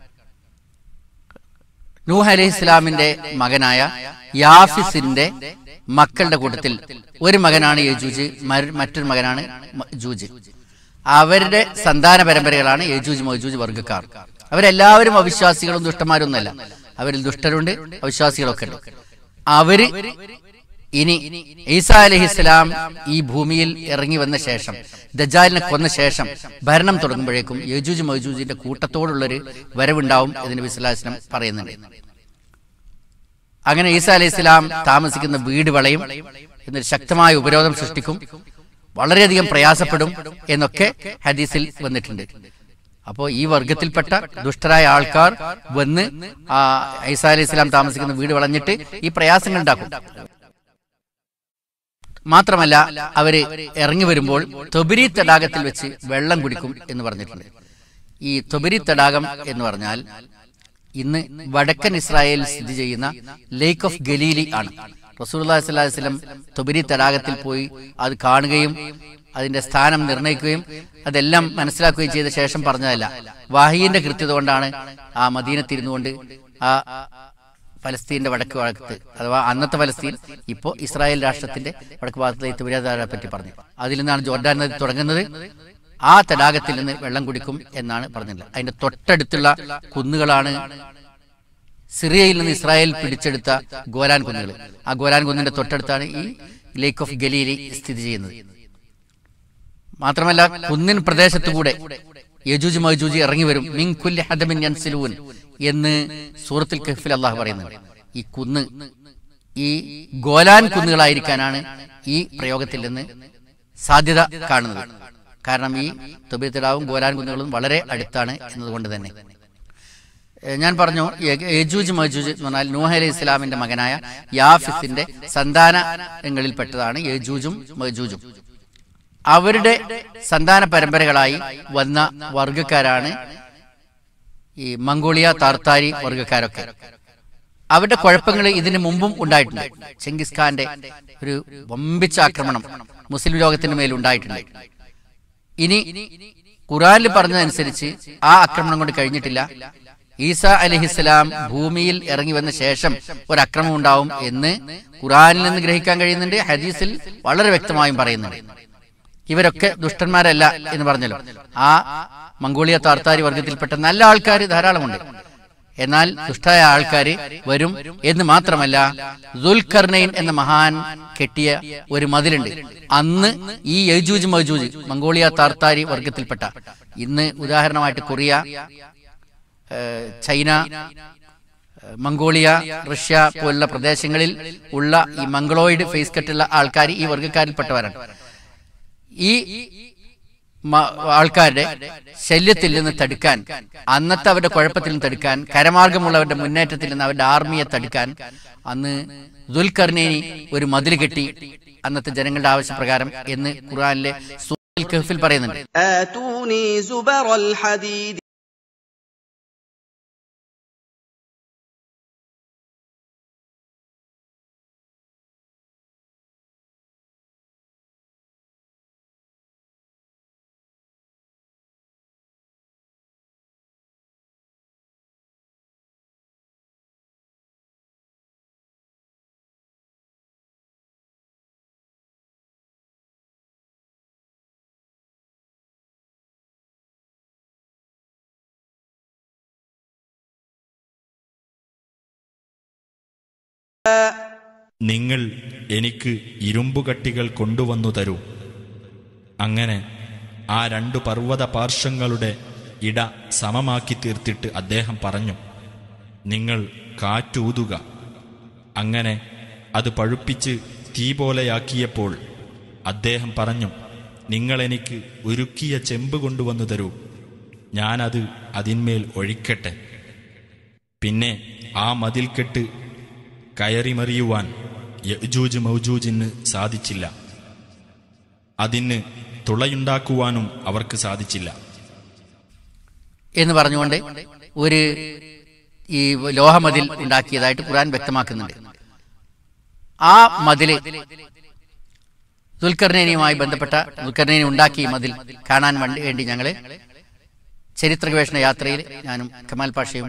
നൂഹ് അലൈഹിസ്സലാമിന്റെ മകനായ യാഫിസിന്റെ മക്കളുടെ കൂട്ടത്തിൽ ഒരു മകനാണ് യജൂജ്, മറ്റൊരു മകനാണ് മഅജൂജ്. അവരുടെ സന്താന പരമ്പരകളാണ് യജൂജ് മഅജൂജ് വർഗ്ഗക്കാർ. അവരെല്ലാവരും അവിശ്വാസികളും ദുഷ്ടന്മാരൊന്നുമല്ല. അവരിൽ ദുഷ്ടരുണ്ട്, അവിശ്വാസികളൊക്കെ ഉണ്ട്. അവര് ഇനി ഈസാ അലൈഹിസ്സലാം ഈ ഭൂമിയിൽ ഇറങ്ങി വന്ന ശേഷം, ദജ്ജാലിനെ കൊന്ന ശേഷം ഭരണം തുടങ്ങുമ്പോഴേക്കും യജൂജ് മഅജൂജിന്റെ കൂട്ടത്തോടുള്ളൊരു വരവുണ്ടാവും എന്ന് നബി സല്ലല്ലാഹു അലൈഹി വസല്ലം പറയുന്നുണ്ട്. അങ്ങനെ ഈസാ അലൈഹിസ്സലാം താമസിക്കുന്ന വീട് വളയും, എന്നൊരു ശക്തമായ ഉപരോധം സൃഷ്ടിക്കും, വളരെയധികം പ്രയാസപ്പെടും എന്നൊക്കെ ഹദീസിൽ വന്നിട്ടുണ്ട്. അപ്പോൾ ഈ വർഗത്തിൽപ്പെട്ട ദുഷ്ടരായ ആൾക്കാർ വന്ന് ഈസാ അലൈഹിസ്സലാം താമസിക്കുന്ന വീട് വളഞ്ഞിട്ട് ഈ പ്രയാസങ്ങൾ ഉണ്ടാക്കും. മാത്രമല്ല അവര് ഇറങ്ങി വരുമ്പോൾ തൊബരി തടാകത്തിൽ വെച്ച് വെള്ളം കുടിക്കും എന്ന് പറഞ്ഞിട്ടുണ്ട്. ഈ തൊബരി തടാകം എന്ന് പറഞ്ഞാൽ ഇന്ന് വടക്കൻ ഇസ്രായേൽ സ്ഥിതി ചെയ്യുന്ന ലേക്ക് ഓഫ് ഗലീലി ആണ്. റസൂലുള്ളാഹി സ്വല്ലല്ലാഹു അലൈഹി വസല്ലം തൊബരി തടാകത്തിൽ പോയി അത് കാണുകയും അതിന്റെ സ്ഥാനം നിർണയിക്കുകയും അതെല്ലാം മനസ്സിലാക്കുകയും ചെയ്ത ശേഷം പറഞ്ഞതല്ല. വഹയിന്റെ കൃത്യത കൊണ്ടാണ് ആ മദീനത്തിരുന്നു കൊണ്ട് ആ ഫലസ്തീന്റെ വടക്ക് ഭാഗത്ത്, അഥവാ അന്നത്തെ ഫലസ്തീൻ, ഇപ്പോ ഇസ്രായേൽ രാഷ്ട്രത്തിന്റെ വടക്ക് ഭാഗത്തെ തൊബരി തടാകത്തെ പറ്റി പറഞ്ഞു. അതിൽ നിന്നാണ് ജോർഡാൻ നദി തുടങ്ങുന്നത്. ആ തടാകത്തിൽ നിന്ന് വെള്ളം കുടിക്കും എന്നാണ് പറഞ്ഞത്. അതിന്റെ തൊട്ടടുത്തുള്ള കുന്നുകളാണ് സിറിയയിൽ നിന്ന് ഇസ്രായേൽ പിടിച്ചെടുത്ത ഗോലാൻ കുന്നുകൾ. ആ ഗോലാൻ കുന്നിന്റെ തൊട്ടടുത്താണ് ഈ ലേക്ക് ഓഫ് ഗലീലി സ്ഥിതി ചെയ്യുന്നത്. മാത്രമല്ല കുന്നിൻ പ്രദേശത്തുകൂടെ യജൂജ് മഅജൂജ് ഇറങ്ങി വരും. മിൻ കുല്ലി ഹദമിൻ യൻസിലൂൻ എന്ന് സൂറത്തുൽ കഹ്ഫിൽ അല്ലാഹു പറയുന്നത്. ഈ കുന്ന് ഈ ഗോലാൻ കുന്നുകളായിരിക്കാനാണ് ഈ പ്രയോഗത്തിൽ നിന്ന് സാധ്യത കാണുന്നത്. കാരണം ഈ തൊബരി തടാകവും ഗോലാൻ കുന്നുകളും വളരെ അടുത്താണ് എന്നതുകൊണ്ട് തന്നെ. ഞാൻ പറഞ്ഞു, യജൂജ് മഅജൂജ് എന്ന് പറഞ്ഞാൽ നൂഹ് അലൈഹിസ്സലാമിന്റെ മകനായ യാഫിസിന്റെ സന്താനങ്ങളിൽപ്പെട്ടതാണ് യജൂജും മഅജൂജും. അവരുടെ സന്താന പരമ്പരകളായി വന്ന വർഗ്ഗക്കാരാണ് ഈ മംഗോളിയ താർത്താരി വർഗ്ഗക്കാരൊക്കെ. അവരുടെ കുഴപ്പങ്ങൾ ഇതിനു മുമ്പും ഉണ്ടായിട്ടുണ്ട്. ചെങ്കിസ് ഖാന്റെ ഒരു വമ്പിച്ച ആക്രമണം മുസ്ലിം ലോകത്തിന് മേൽ ഉണ്ടായിട്ടുണ്ട്. ഇനി ഖുർആനിൽ പറഞ്ഞതനുസരിച്ച് ആ ആക്രമണം കൊണ്ട് കഴിഞ്ഞിട്ടില്ല. ഈസാ അലൈഹിസ്സലാം ഭൂമിയിൽ ഇറങ്ങി വന്ന ശേഷം ഒരു അക്രമം ഉണ്ടാവും എന്ന് ഖുർആനിൽ നിന്ന് ഗ്രഹിക്കാൻ കഴിയുന്നുണ്ട്. ഹദീസിൽ വളരെ വ്യക്തമായും പറയുന്നുണ്ട്. ഇവരൊക്കെ ദുഷ്ടന്മാരല്ല എന്ന് പറഞ്ഞല്ലോ. ആ മംഗോളിയ താർത്താരി വർഗത്തിൽപ്പെട്ട നല്ല ആൾക്കാർ ധാരാളമുണ്ട്. എന്നാൽ ദുഷ്ടായ ആൾക്കാര് വരും എന്ന് മാത്രമല്ല, ദുൽഖർനൈൻ എന്ന മഹാൻ കെട്ടിയ ഒരു മതിലുണ്ട്. അന്ന് ഈ യജൂജ് മഅജൂജ് മംഗോളിയ താർത്താരി വർഗത്തിൽപ്പെട്ട, ഇന്ന് ഉദാഹരണമായിട്ട് കൊറിയ, ചൈന, മംഗോളിയ, റഷ്യ പോലുള്ള പ്രദേശങ്ങളിൽ ഉള്ള ഈ മംഗളോയിഡ് ഫേസ് കട്ടുള്ള ആൾക്കാർ ഈ വർഗ്ഗക്കാരിൽപ്പെട്ടവരാണ്. ഈ ആൾക്കാരുടെ ശല്യത്തിൽ നിന്ന് തടുക്കാൻ, അന്നത്തെ അവരുടെ കുഴപ്പത്തിൽ നിന്ന് തടുക്കാൻ, കരമാർഗമുള്ളവരുടെ മുന്നേറ്റത്തിൽ നിന്ന് അവരുടെ ആർമിയെ തടുക്കാൻ അന്ന് ദുൽഖർനൈനി ഒരു മതിൽ കെട്ടി, അന്നത്തെ ജനങ്ങളുടെ ആവശ്യപ്രകാരം എന്ന് ഖുർആനിലെ സൂറത്തുൽ കഹ്ഫിൽ പറയുന്നുണ്ട്. آتوني زبر الحديد നിങ്ങൾ എനിക്ക് ഇരുമ്പുകട്ടികൾ കൊണ്ടുവന്നു തരൂ. അങ്ങനെ ആ 2 പർവ്വത പാർശ്വങ്ങളുടെ ഇട സമമാക്കി തീർത്തിട്ട് അദ്ദേഹം പറഞ്ഞു, നിങ്ങൾ കാറ്റൂതുക. അങ്ങനെ അത് പഴുപ്പിച്ച് തീ പോലെയാക്കിയപ്പോൾ അദ്ദേഹം പറഞ്ഞു, നിങ്ങളെനിക്ക് ഉരുക്കിയ ചെമ്പ് കൊണ്ടുവന്നു തരൂ, ഞാനത് അതിന്മേൽ ഒഴിക്കട്ടെ. പിന്നെ ആ മതിൽക്കെട്ട് കയറിമറിയുവാൻ യഅ്ജൂജ് മൗജൂജിന് സാധിച്ചില്ല. അതിന് തുളയുണ്ടാക്കുവാനും അവർക്ക് സാധിച്ചില്ല എന്ന് പറഞ്ഞുകൊണ്ട് ഒരു ഈ ലോഹമതിൽ ഉണ്ടാക്കിയതായിട്ട് ഖുർആൻ വ്യക്തമാക്കുന്നുണ്ട്. ആ മതില് ദുൽഖർനൈനിയുമായി ബന്ധപ്പെട്ട, ദുൽഖർനൈനി ഉണ്ടാക്കിയ മതിൽ കാണാൻ വേണ്ടി ഞങ്ങള് ചരിത്ര ഗവേഷണ യാത്രയിൽ ഞാനും കമാൽ പാഷയും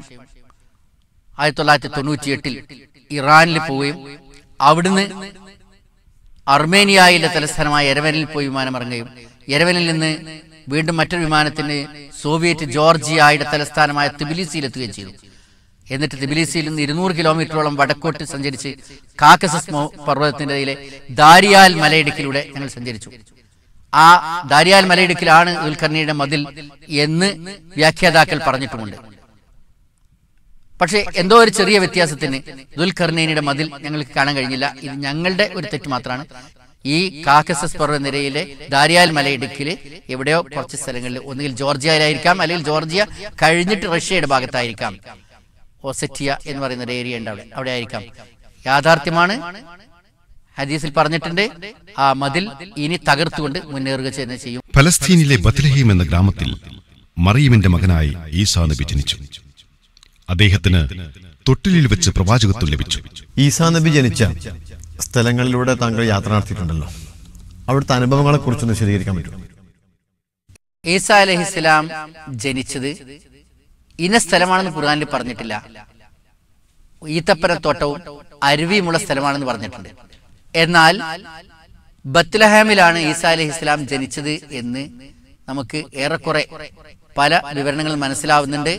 1998 ഇറാനിൽ പോവുകയും അവിടുന്ന് അർമേനിയയിലെ തലസ്ഥാനമായ യെരവനിൽ പോയി വിമാനമിറങ്ങുകയും യെരവനിൽ നിന്ന് വീണ്ടും മറ്റൊരു വിമാനത്തിന് സോവിയറ്റ് ജോർജിയയുടെ തലസ്ഥാനമായ തിബിലിസിയിലെത്തുകയും ചെയ്തു. എന്നിട്ട് തിബിലിസിയിൽ നിന്ന് 200 കിലോമീറ്ററോളം വടക്കോട്ട് സഞ്ചരിച്ച് കാക്കസസ് പർവ്വതത്തിന്റെ ഇടയിലെ ദാരിയാൽ മലയിടുക്കിലൂടെ ഞങ്ങൾ സഞ്ചരിച്ചു. ആ ദാരിയാൽ മലയിടുക്കിലാണ് ദുൽഖർനൈനിയുടെ മതിൽ എന്ന് വ്യാഖ്യാതാക്കൾ പറഞ്ഞിട്ടുമുണ്ട്. പക്ഷേ എന്തോ ഒരു ചെറിയ വ്യത്യാസത്തിന് ദുൽഖർനൈനിയുടെ മതിൽ ഞങ്ങൾക്ക് കാണാൻ കഴിഞ്ഞില്ല. ഇത് ഞങ്ങളുടെ ഒരു തെറ്റ് മാത്രമാണ്. ഈ കാക്കസസ് പർവ്വതനിരയിലെ ദാരിയാൽ മലയിടുക്കില് എവിടെയോ കുറച്ച് സ്ഥലങ്ങളിൽ, ഒന്നുകിൽ ജോർജിയയിലായിരിക്കാം, അല്ലെങ്കിൽ ജോർജിയ കഴിഞ്ഞിട്ട് റഷ്യയുടെ ഭാഗത്തായിരിക്കാം, ഓസെറ്റിയ എന്ന് പറയുന്ന ഒരു ഏരിയ ഉണ്ട്, അവിടെ ആയിരിക്കാം. യാഥാർത്ഥ്യമാണ്, ഹദീസിൽ പറഞ്ഞിട്ടുണ്ട്, ആ മതിൽ ഇനി തകർത്തുകൊണ്ട് മുന്നേറുക തന്നെ ചെയ്യും. ഫലസ്തീനിലെ ബത്ലഹീം എന്ന ഗ്രാമത്തിൽ മറിയമിന്റെ മകനായി ഈസാ നബി ജനിച്ചു. അദ്ദേഹത്തിന് തൊട്ടിലിൽ വെച്ച് പ്രവാചകത്വം ലഭിച്ചു. ഈസാ നബി ജനിച്ച സ്ഥലങ്ങളിലൂടെ താങ്കൾ യാത്ര നടത്തിയിട്ടുണ്ടല്ലോ, അവിടുത്തെ അനുഭവങ്ങളെ കുറിച്ചൊന്ന് വിശദീകരിക്കാൻ പറ്റും? ഈസാ അലൈഹിസ്സലാം ജനിച്ചത് ഇന്ന സ്ഥലമാണെന്ന് ഖുർആനിൽ പറഞ്ഞിട്ടില്ല. ഈത്തപ്പനത്തോട്ടവും അരുവിയുമുള്ള സ്ഥലമാണെന്ന് പറഞ്ഞിട്ടുണ്ട്. എന്നാൽ ബത്ലഹേമിലാണ് ഈസാ അലൈഹിസ്സലാം ജനിച്ചത് എന്ന് നമുക്ക് ഏറെക്കുറെ പല വിവരണങ്ങൾ മനസ്സിലാവുന്നുണ്ട്.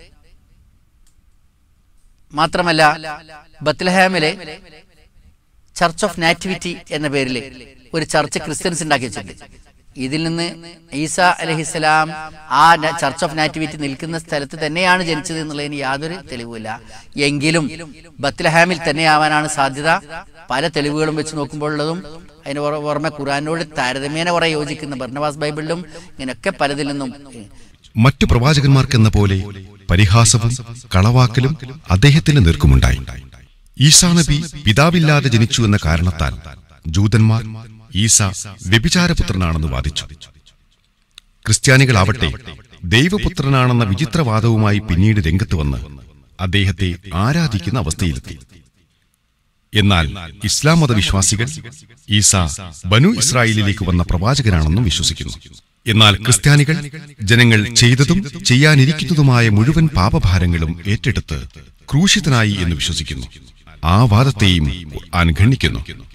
മാത്രമല്ല, ബത്ലഹേമിലെ ചർച്ച് ഓഫ് നാറ്റിവിറ്റി എന്ന പേരിൽ ഒരു ചർച്ച് ക്രിസ്ത്യൻസ് ഉണ്ടാക്കി വെച്ചിട്ടുണ്ട്. ഇതിൽ നിന്ന് ഈസാ അലൈഹിസ്സലാം ആ ചർച്ച് ഓഫ് നാറ്റിവിറ്റി നിൽക്കുന്ന സ്ഥലത്ത് തന്നെയാണ് ജനിച്ചത് എന്നുള്ളതിന് യാതൊരു തെളിവുമില്ല. എങ്കിലും ബത്ലഹേമിൽ തന്നെയാവാനാണ് സാധ്യത. പല തെളിവുകളും വെച്ച് നോക്കുമ്പോഴുള്ളതും അതിന് പുറമെ ഖുർആനോട് താരതമ്യേന കുറെ യോജിക്കുന്ന ബർണബാസ് ബൈബിളിലും ഇങ്ങനെയൊക്കെ പലതിൽ നിന്നും മറ്റു പ്രവാചകന്മാർക്കെന്ന പോലെ പരിഹാസവും കളവാക്കലും അദ്ദേഹത്തിന് നേർക്കുമുണ്ടായി. ഈസാ നബി പിതാവില്ലാതെ ജനിച്ചു എന്ന കാരണത്താൽ ജൂതന്മാർ ഈസ വ്യഭിചാരപുത്രനാണെന്ന് വാദിച്ചു. ക്രിസ്ത്യാനികളാവട്ടെ ദൈവപുത്രനാണെന്ന വിചിത്രവാദവുമായി പിന്നീട് രംഗത്ത് വന്ന് അദ്ദേഹത്തെ ആരാധിക്കുന്ന അവസ്ഥയിലെത്തി. എന്നാൽ ഇസ്ലാം മതവിശ്വാസികൾ ഈസ ബനു ഇസ്രായേലിലേക്ക് വന്ന പ്രവാചകനാണെന്നും വിശ്വസിക്കുന്നു. എന്നാൽ ക്രിസ്ത്യാനികൾ ജനങ്ങൾ ചെയ്തതും ചെയ്യാനിരിക്കുന്നതുമായ മുഴുവൻ പാപഭാരങ്ങളും ഏറ്റെടുത്ത് ക്രൂശിതനായി എന്ന് വിശ്വസിക്കുന്നു. ആ വാദത്തെയും ഖുർആൻ ഖണ്ഡിക്കുന്നു.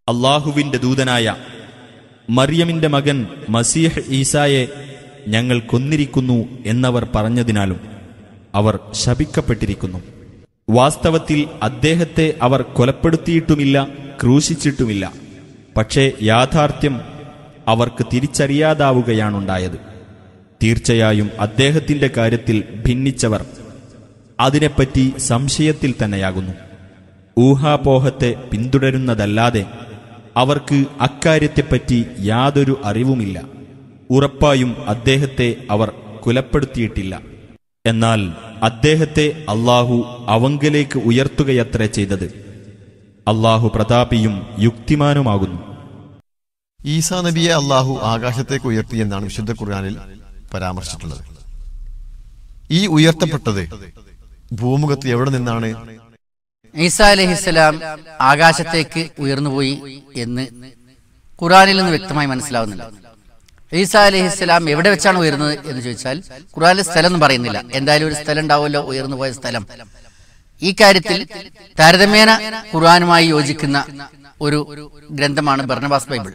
അള്ളാഹുവിന്റെ ദൂതനായ മറിയമിന്റെ മകൻ മസീഹ് ഈസായെ ഞങ്ങൾ കൊന്നിരിക്കുന്നു എന്നവർ പറഞ്ഞതിനാലും അവർ ശപിക്കപ്പെട്ടിരിക്കുന്നു. വാസ്തവത്തിൽ അദ്ദേഹത്തെ അവർ കൊലപ്പെടുത്തിയിട്ടുമില്ല, ക്രൂശിച്ചിട്ടുമില്ല. പക്ഷേ യാഥാർത്ഥ്യം അവർക്ക് തിരിച്ചറിയാതാവുകയാണുണ്ടായത്. തീർച്ചയായും അദ്ദേഹത്തിന്റെ കാര്യത്തിൽ ഭിന്നിച്ചവർ അതിനെപ്പറ്റി സംശയത്തിൽ തന്നെയാകുന്നു. ഊഹാപോഹത്തെ പിന്തുടരുന്നതല്ലാതെ അവർക്ക് അക്കാര്യത്തെപ്പറ്റി യാതൊരു അറിവുമില്ല. ഉറപ്പായും അദ്ദേഹത്തെ അവർ കുലപ്പെടുത്തിയിട്ടില്ല. എന്നാൽ അദ്ദേഹത്തെ അള്ളാഹു അവങ്കലേക്ക് ഉയർത്തുകയത്രേ ചെയ്തത്. അള്ളാഹു പ്രതാപിയും യുക്തിമാനുമാകുന്നു. ഈസാ നബിയെ അള്ളാഹു ആകാശത്തേക്ക് ഉയർത്തി എന്നാണ് വിശുദ്ധ ഖുർആനിൽ പരാമർശിച്ചിട്ടുള്ളത്. ഈ ഉയർത്തപ്പെട്ടത് ഭൂമുഖത്ത് എവിടെ നിന്നാണ്? ഈസാ അലൈഹിസ്സലാം ആകാശത്തേക്ക് ഉയർന്നുപോയി എന്ന് ഖുർആനിൽ നിന്ന് വ്യക്തമായി മനസ്സിലാവുന്നില്ല. ഈസാ അലൈഹിസ്സലാം എവിടെ വെച്ചാണ് ഉയർന്നത് എന്ന് ചോദിച്ചാൽ ഖുർആനിൽ സ്ഥലം ഒന്നും പറയുന്നില്ല. എന്തായാലും ഒരു സ്ഥലം ഉണ്ടാവുമല്ലോ, ഉയർന്നു പോയ സ്ഥലം. ഈ കാര്യത്തിൽ താരതമ്യേന ഖുർആനുമായി യോജിക്കുന്ന ഒരു ഗ്രന്ഥമാണ് ബർണബാസ് ബൈബിൾ.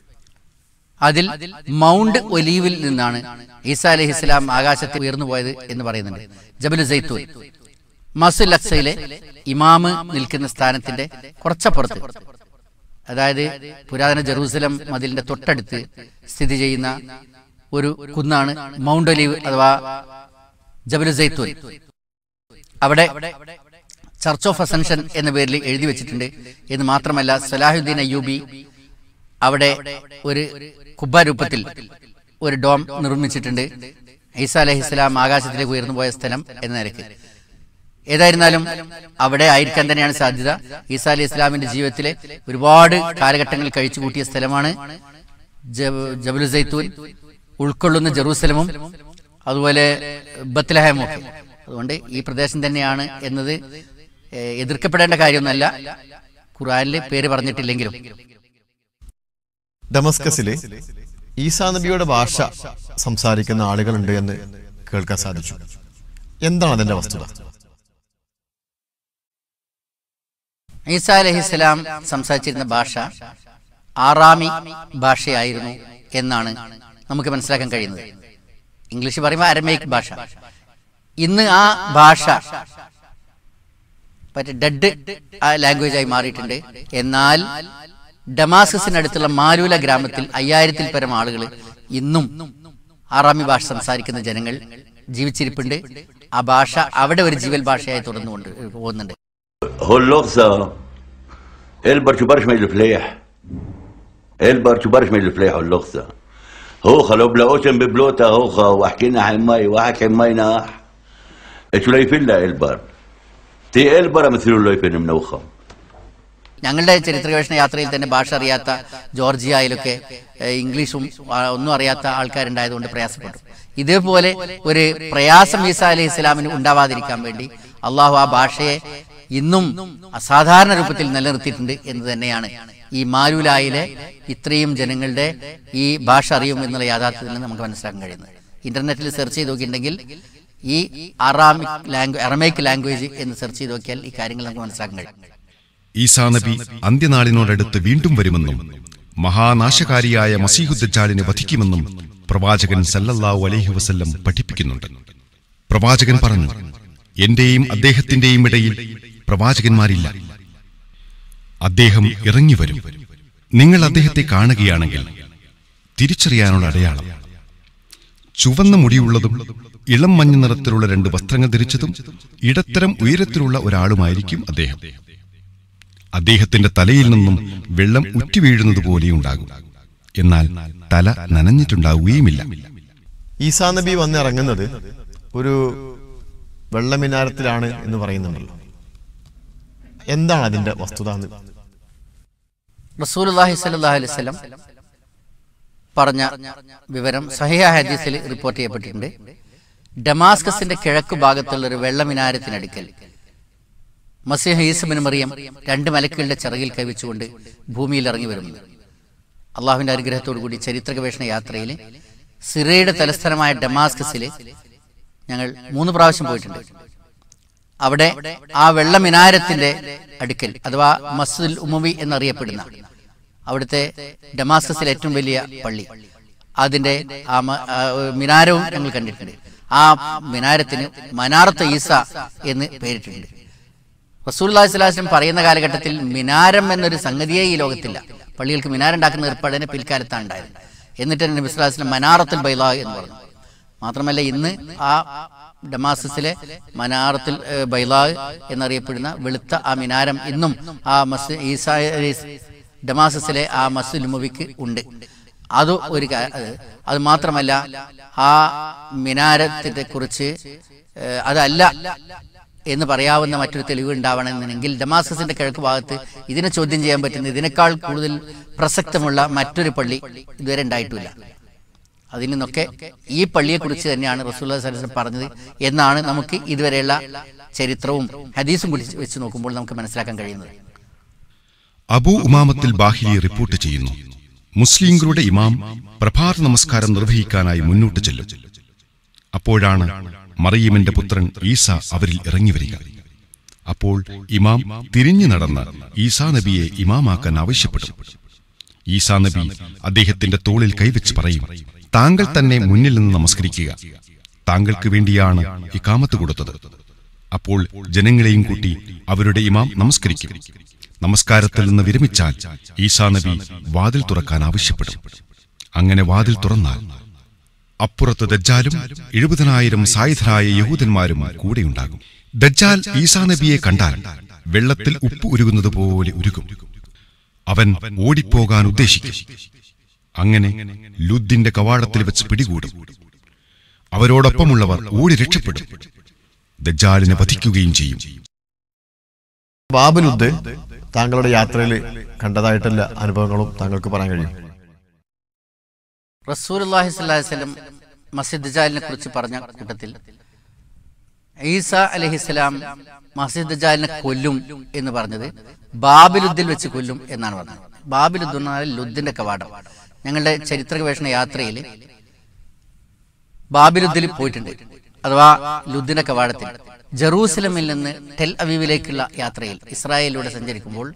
അതിൽ മൗണ്ട് ഒലീവിൽ നിന്നാണ് ഈസാ അലൈഹിസ്സലാം ആകാശത്തിൽ ഉയർന്നു പോയത് എന്ന് പറയുന്നുണ്ട്. ജബലു സൈത്തൂൻ മസ്ജിദുൽ അഖ്സയിലെ ഇമാമ് നിൽക്കുന്ന സ്ഥാനത്തിന്റെ കുറച്ചപ്പുറത്ത്, അതായത് പുരാതന ജെറൂസലം മതിലിന്റെ തൊട്ടടുത്ത് സ്ഥിതി ചെയ്യുന്ന ഒരു കുന്നാണ് മൗണ്ട് ഒലീവ് അഥവാ ജബലു സൈത്തൂൻ. അവിടെ ചർച്ച് ഓഫ് അസൻഷൻ എന്ന പേരിൽ എഴുതി വെച്ചിട്ടുണ്ട്. എന്ന് മാത്രമല്ല, സലാഹുദ്ദീൻ അയ്യൂബി അവിടെ ഒരു കുബ്ബ രൂപത്തിൽ ഒരു ഡോം നിർമ്മിച്ചിട്ടുണ്ട്, ഈസാ അലൈഹിസ്സലാം ആകാശത്തിലേക്ക് ഉയർന്നു പോയ സ്ഥലം എന്ന നിലയ്ക്ക്. ഏതായിരുന്നാലും അവിടെ ആയിരിക്കാൻ തന്നെയാണ് സാധ്യത. ഈസാ അലൈഹി ഇസ്ലാമിന്റെ ജീവിതത്തിലെ ഒരുപാട് കാലഘട്ടങ്ങൾ കഴിച്ചു കൂട്ടിയ സ്ഥലമാണ് ജബലു സൈത്തൂൻ, ഉൾക്കൊള്ളുന്ന ജെറൂസലമും അതുപോലെ ബത്ലഹേമും ഒക്കെ. അതുകൊണ്ട് ഈ പ്രദേശം തന്നെയാണ് എന്നത് എതിർക്കപ്പെടേണ്ട കാര്യമൊന്നുമല്ല, ഖുർആനിൽ പേര് പറഞ്ഞിട്ടില്ലെങ്കിലും. ഡമസ്കസിലെ ഈസാ നബിയുടെ ഭാഷ സംസാരിക്കുന്ന ആളുകളുണ്ട് എന്ന് കേൾക്കാൻ സാധിച്ചു. എന്താണ് അതിന്റെ വസ്തുത? ഈസാ അലൈഹിസ്സലാം സംസാരിച്ചിരുന്ന ഭാഷ ആറാമി ഭാഷയായിരുന്നു എന്നാണ് നമുക്ക് മനസ്സിലാക്കാൻ കഴിയുന്നത്. ഇംഗ്ലീഷ് പറയുമ്പോൾ അരമേയിക് ഭാഷ. ഇന്ന് ആ ഭാഷ ഡെഡ് ലാംഗ്വേജ് ആയി മാറിയിട്ടുണ്ട്. എന്നാൽ ഡമാസ്കസിനടുത്തുള്ള മാലൂല ഗ്രാമത്തിൽ 5000-ൽ പരം ആളുകൾ ഇന്നും ആറാമി ഭാഷ സംസാരിക്കുന്ന ജനങ്ങൾ ജീവിച്ചിരിപ്പുണ്ട്. ആ ഭാഷ അവിടെ ഒരു ജീവൽ ഭാഷയായി തുടർന്നുകൊണ്ട് പോകുന്നുണ്ട്. هاللغزة البر شو برش من الفلاح البر شو برش من الفلاح واللغزة هو خلو بلا اوشن ببلوتا هوخا وحكينا حماي واحد حماي ناح شو ليفين لا البر تي البر مثلو ليفين منوخم. ഞങ്ങളുടെ ചരിത്ര ഗവേഷണ യാത്രയിൽ തന്നെ ഭാഷ അറിയാത്ത ജോർജിയയിലൊക്കെ ഇംഗ്ലീഷും ഒന്നും അറിയാത്ത ആൾക്കാരുണ്ടായതുകൊണ്ട് പ്രയാസപ്പെട്ടു. ഇതേപോലെ ഒരു പ്രയാസം ഈസാ അലൈഹി ഇസ്ലാമിന് ഉണ്ടാവാതിരിക്കാൻ വേണ്ടി അള്ളാഹു ആ ഭാഷയെ ഇന്നും അസാധാരണ രൂപത്തിൽ നിലനിർത്തിയിട്ടുണ്ട് എന്ന് തന്നെയാണ് ഈ മാലൂലായിലെ ഇത്രയും ജനങ്ങളുടെ ഈ ഭാഷ അറിയും എന്നുള്ള യാഥാർത്ഥ്യത്തിൽ നിന്ന് നമുക്ക് മനസ്സിലാക്കാൻ കഴിയുന്നത്. ഇന്റർനെറ്റിൽ സെർച്ച് ചെയ്ത് നോക്കിയിട്ടുണ്ടെങ്കിൽ ഈ അറമേക്ക് ലാംഗ്വേജ് എന്ന് സെർച്ച് ചെയ്ത് നോക്കിയാൽ ഈ കാര്യങ്ങൾ നമുക്ക് മനസ്സിലാക്കാൻ കഴിയും. ഈസാ നബി അന്ത്യനാളിനോടടുത്ത് വീണ്ടും വരുമെന്നും മഹാനാശകാരിയായ മസീഹുദ്ദജ്ജാലിനെ വധിക്കുമെന്നും പ്രവാചകൻ സല്ലല്ലാഹു അലൈഹി വസല്ലം പഠിപ്പിക്കുന്നുണ്ട്. പ്രവാചകൻ പറഞ്ഞു, എന്റെയും അദ്ദേഹത്തിന്റെയും ഇടയിൽ പ്രവാചകന്മാരില്ല. അദ്ദേഹം ഇറങ്ങിവരും. നിങ്ങൾ അദ്ദേഹത്തെ കാണുകയാണെങ്കിൽ തിരിച്ചറിയാനുള്ള അടയാളം ചുവന്ന മുടിയുള്ളതും ഇളം മഞ്ഞ നിറത്തിലുള്ള 2 വസ്ത്രങ്ങൾ ധരിച്ചതും ഇടത്തരം ഉയരത്തിലുള്ള ഒരാളുമായിരിക്കും അദ്ദേഹം. അദ്ദേഹത്തിന്റെ തലയിൽ നിന്നും വെള്ളം ഉറ്റിവീഴുന്നത് പോലെയുണ്ടാകും, എന്നാൽ തല നനഞ്ഞിട്ടുണ്ടാവുകയുമില്ല. ഈസാ നബി വന്നിറങ്ങുന്നത് ഒരു വെള്ളമിനാരത്തിലാണ് എന്ന് പറയുന്നുണ്ടല്ലോ. എന്താണ് അതിന്റെ വസ്തുത? റസൂലുള്ളാഹി സ്വല്ലല്ലാഹു അലൈഹി വസല്ലം പറഞ്ഞ വിവരം സഹിഹ ഹദീസിൽ റിപ്പോർട്ട് ചെയ്യപ്പെട്ടിട്ടുണ്ട്. ഡമാസ്കസിന്റെ കിഴക്ക് ഭാഗത്തുള്ള ഒരു വെള്ളമിനാരത്തിനടുക്കൽ മസീഹ് ഈസ ഇബ്നു മറിയം 2 മലക്കുകളുടെ ചിറകിൽ കൈവച്ചുകൊണ്ട് ഭൂമിയിൽ ഇറങ്ങി വരുന്നത്. അള്ളാഹുവിന്റെ അനുഗ്രഹത്തോടു കൂടി ചരിത്ര ഗവേഷണ യാത്രയിൽ സിറിയയുടെ തലസ്ഥാനമായ ഡമാസ്കസിൽ ഞങ്ങൾ 3 പ്രാവശ്യം പോയിട്ടുണ്ട്. അവിടെ ആ വെള്ളമിനാരത്തിന്റെ അടുക്കൽ അഥവാ മസ്ജിദുൽ ഉമവി എന്നറിയപ്പെടുന്ന അവിടുത്തെ ഡമാസ്കസിലെ ഏറ്റവും വലിയ പള്ളി, അതിന്റെ മിനാരവും ഞങ്ങൾ കണ്ടിട്ടുണ്ട്. ആ മിനാരത്തിന് മനാറത്ത് ഈസ എന്ന് പേരിട്ടിട്ടുണ്ട്. റസൂലുള്ളാഹി സ്വല്ലല്ലാഹു അലൈഹി വസല്ലം പറയുന്ന കാലഘട്ടത്തിൽ മിനാരം എന്നൊരു സംഗതിയേ ഈ ലോകത്തില്ല. പള്ളികൾക്ക് മിനാരുണ്ടാക്കുന്ന ഏർപ്പാടിനെ പിൽക്കാലത്താണ് ഉണ്ടായത്. എന്നിട്ട് നബി സല്ലല്ലാഹു അലൈഹി വസല്ലം മനാറത്തുൽ ബൈളാ എന്ന് പറഞ്ഞു. മാത്രമല്ല ഇന്ന് ആ ഡമാസ്കസിലെ മനാറത്തുൽ ബൈളാ എന്നറിയപ്പെടുന്ന വെളുത്ത ആ മിനാരം ഇന്നും ആ ഡമാസ്കസിലെ ആ മസ്ജിദുൽ ഉമവിക്ക് ഉണ്ട്. അത് മാത്രമല്ല ആ മിനാരത്തെ കുറിച്ച് അതല്ല എന്ന് പറയാവുന്ന മറ്റൊരു തെളിവ് ഉണ്ടാവണമെന്നുണ്ടെങ്കിൽ ഡമാസ്കസിന്റെ കിഴക്ക് ഭാഗത്ത് ഇതിനെ ചോദ്യം ചെയ്യാൻ പറ്റുന്ന ഇതിനേക്കാൾ കൂടുതൽ പ്രസക്തമുള്ള മറ്റൊരു പള്ളി ഇതുവരെ ഉണ്ടായിട്ടില്ല. അതിൽ നിന്നൊക്കെ ഈ പള്ളിയെ കുറിച്ച് തന്നെയാണ് റസൂലുള്ളാഹി സ്വല്ലല്ലാഹു അലൈഹി വസല്ലം പറഞ്ഞത് എന്നാണ് നമുക്ക് ഇതുവരെയുള്ള ചരിത്രവും ഹദീസും കൂടി വെച്ച് നോക്കുമ്പോൾ നമുക്ക് മനസ്സിലാക്കാൻ കഴിയുന്നത്. അബൂ ഉമാമത്തുൽ ബാഹിലി റിപ്പോർട്ട് ചെയ്യുന്നു, മുസ്ലിംകളുടെ ഇമാം പ്രഭാത നമസ്കാരം നിർവഹിക്കാനായി മുന്നോട്ട് ചെല്ലും. അപ്പോഴാണ് മറിയമിന്റെ പുത്രൻ ഈസ അവരിൽ ഇറങ്ങി വരിക. അപ്പോൾ ഇമാം തിരിഞ്ഞു നടന്ന് ഈസാ നബിയെ ഇമാമാക്കാൻ ആവശ്യപ്പെടും. ഈസാ നബി അദ്ദേഹത്തിന്റെ തോളിൽ കൈവച്ച് പറയും, താങ്കൾ തന്നെ മുന്നിൽ നിന്ന് നമസ്കരിക്കുക, താങ്കൾക്ക് വേണ്ടിയാണ് ഇഖാമത്ത് കൊടുത്തത്. അപ്പോൾ ജനങ്ങളെയും കൂട്ടി അവരുടെ ഇമാം നമസ്കരിക്കും. നമസ്കാരത്തിൽ നിന്ന് വിരമിച്ചാൽ ഈസാ നബി വാതിൽ തുറക്കാൻ ആവശ്യപ്പെടും. അങ്ങനെ വാതിൽ തുറന്നാൽ അപ്പുറത്ത് ദജ്ജാലും 70,000 സായുധരായ യഹൂദന്മാരും കൂടെയുണ്ടാകും. ദജ്ജാൽ ഈസാ നബിയെ കണ്ടാൽ വെള്ളത്തിൽ ഉപ്പ് ഉരുകുന്നത് പോലെ ഉരുകും. അവൻ ഓടിപ്പോകാൻ ഉദ്ദേശിക്കും. അങ്ങനെ ലുദ്ദിന്റെ കവാടത്തിൽ വെച്ച് പിടികൂടും. അവരോടൊപ്പമുള്ളവർ ഓടി രക്ഷപ്പെടും. ദജ്ജാലിനെ വധിക്കുകയും ചെയ്യും. ബാബുലുദ്ദ് താങ്കളുടെ യാത്രയിൽ കണ്ടതായിട്ടുള്ള അനുഭവങ്ങളും താങ്കൾക്ക് പറയാൻ കഴിയും? റസൂലുള്ളാഹി സ്വല്ലല്ലാഹു അലൈഹി വസല്ലം മസ്ജിദ് ദജ്ജാലിനെ കുറിച്ച് പറഞ്ഞ കൂട്ടത്തിൽ ഈസ അലൈഹിസ്സലാം മസ്ജിദ് ദജ്ജാലിനെ കൊല്ലും എന്ന് പറഞ്ഞത് ബാബിലുദ്ദിൽ വെച്ച് കൊല്ലും എന്നാണ് പറഞ്ഞത്. ബാബിലുദ് എന്നാൽ ലുദ്ദിന്റെ കവാടം. ഞങ്ങളുടെ ചരിത്ര ഗവേഷണ യാത്രയിൽ ബാബിലുദ്ദിൽ പോയിട്ടുണ്ട്, അഥവാ ലുദ്ദിന്റെ കവാടത്തിൽ. ജെറൂസലമിൽ നിന്ന് ടെൽ അവീവിലേക്കുള്ള യാത്രയിൽ ഇസ്രായേലിലൂടെ സഞ്ചരിക്കുമ്പോൾ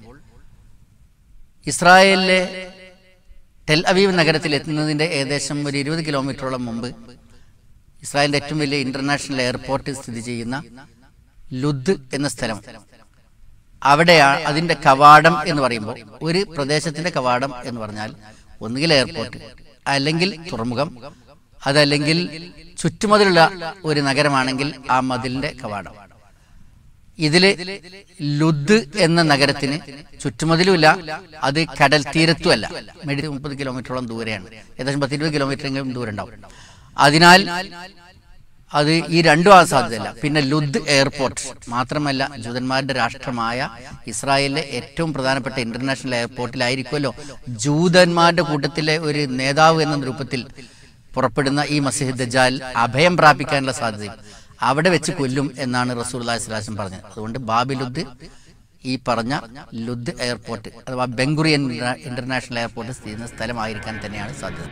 ഇസ്രായേലിലെ ടെൽ അവീവ് നഗരത്തിൽ എത്തുന്നതിന്റെ ഏകദേശം ഒരു 20 കിലോമീറ്ററോളം മുമ്പ് ഇസ്രായേലിന്റെ ഏറ്റവും വലിയ ഇന്റർനാഷണൽ എയർപോർട്ട് സ്ഥിതി ചെയ്യുന്ന ലുദ് എന്ന സ്ഥലം, അവിടെയാണ് അതിന്റെ കവാടം എന്ന് പറയുമ്പോൾ, ഒരു പ്രദേശത്തിന്റെ കവാടം എന്ന് പറഞ്ഞാൽ ഒന്നുകിൽ എയർപോർട്ട്, അല്ലെങ്കിൽ തുറമുഖം, അതല്ലെങ്കിൽ ചുറ്റുമതിലുള്ള ഒരു നഗരമാണെങ്കിൽ ആ മതിലിന്റെ കവാടം. ഇതില് ലുദ് എന്ന നഗരത്തിന് ചുറ്റുമതിലുമില്ല, അത് കടൽ തീരത്തുമല്ല. 30 കിലോമീറ്ററോളം ദൂരെയാണ്, ഏകദേശം 10-20 കിലോമീറ്ററെങ്കിലും ദൂരം ഉണ്ടാവും. അതിനാൽ അത് ഈ രണ്ടും ആ സാധ്യതയല്ല. പിന്നെ ലുദ് എയർപോർട്ട് മാത്രമല്ല, ജൂതന്മാരുടെ രാഷ്ട്രമായ ഇസ്രായേലിലെ ഏറ്റവും പ്രധാനപ്പെട്ട ഇന്റർനാഷണൽ എയർപോർട്ടിലായിരിക്കുമല്ലോ ജൂതന്മാരുടെ കൂട്ടത്തിലെ ഒരു നേതാവ് എന്ന രൂപത്തിൽ പുറപ്പെടുന്ന ഈ മസീഹ് ദജ്ജാൽ അഭയം പ്രാപിക്കാനുള്ള സാധ്യതയും അവിടെ വെച്ച് കൊല്ലും എന്നാണ് റസൂലുള്ളാഹി സ്വല്ലല്ലാഹു അലൈഹി വസല്ലം പറഞ്ഞത്. അതുകൊണ്ട് ബാബിലുദ് ഈ പറഞ്ഞ ലുദ് എയർപോർട്ട് അഥവാ ബെൻഗുറിയൻ ഇന്റർനാഷണൽ എയർപോർട്ട് സ്ഥിതി ചെയ്യുന്ന സ്ഥലമായിരിക്കാൻ തന്നെയാണ് സാധ്യത.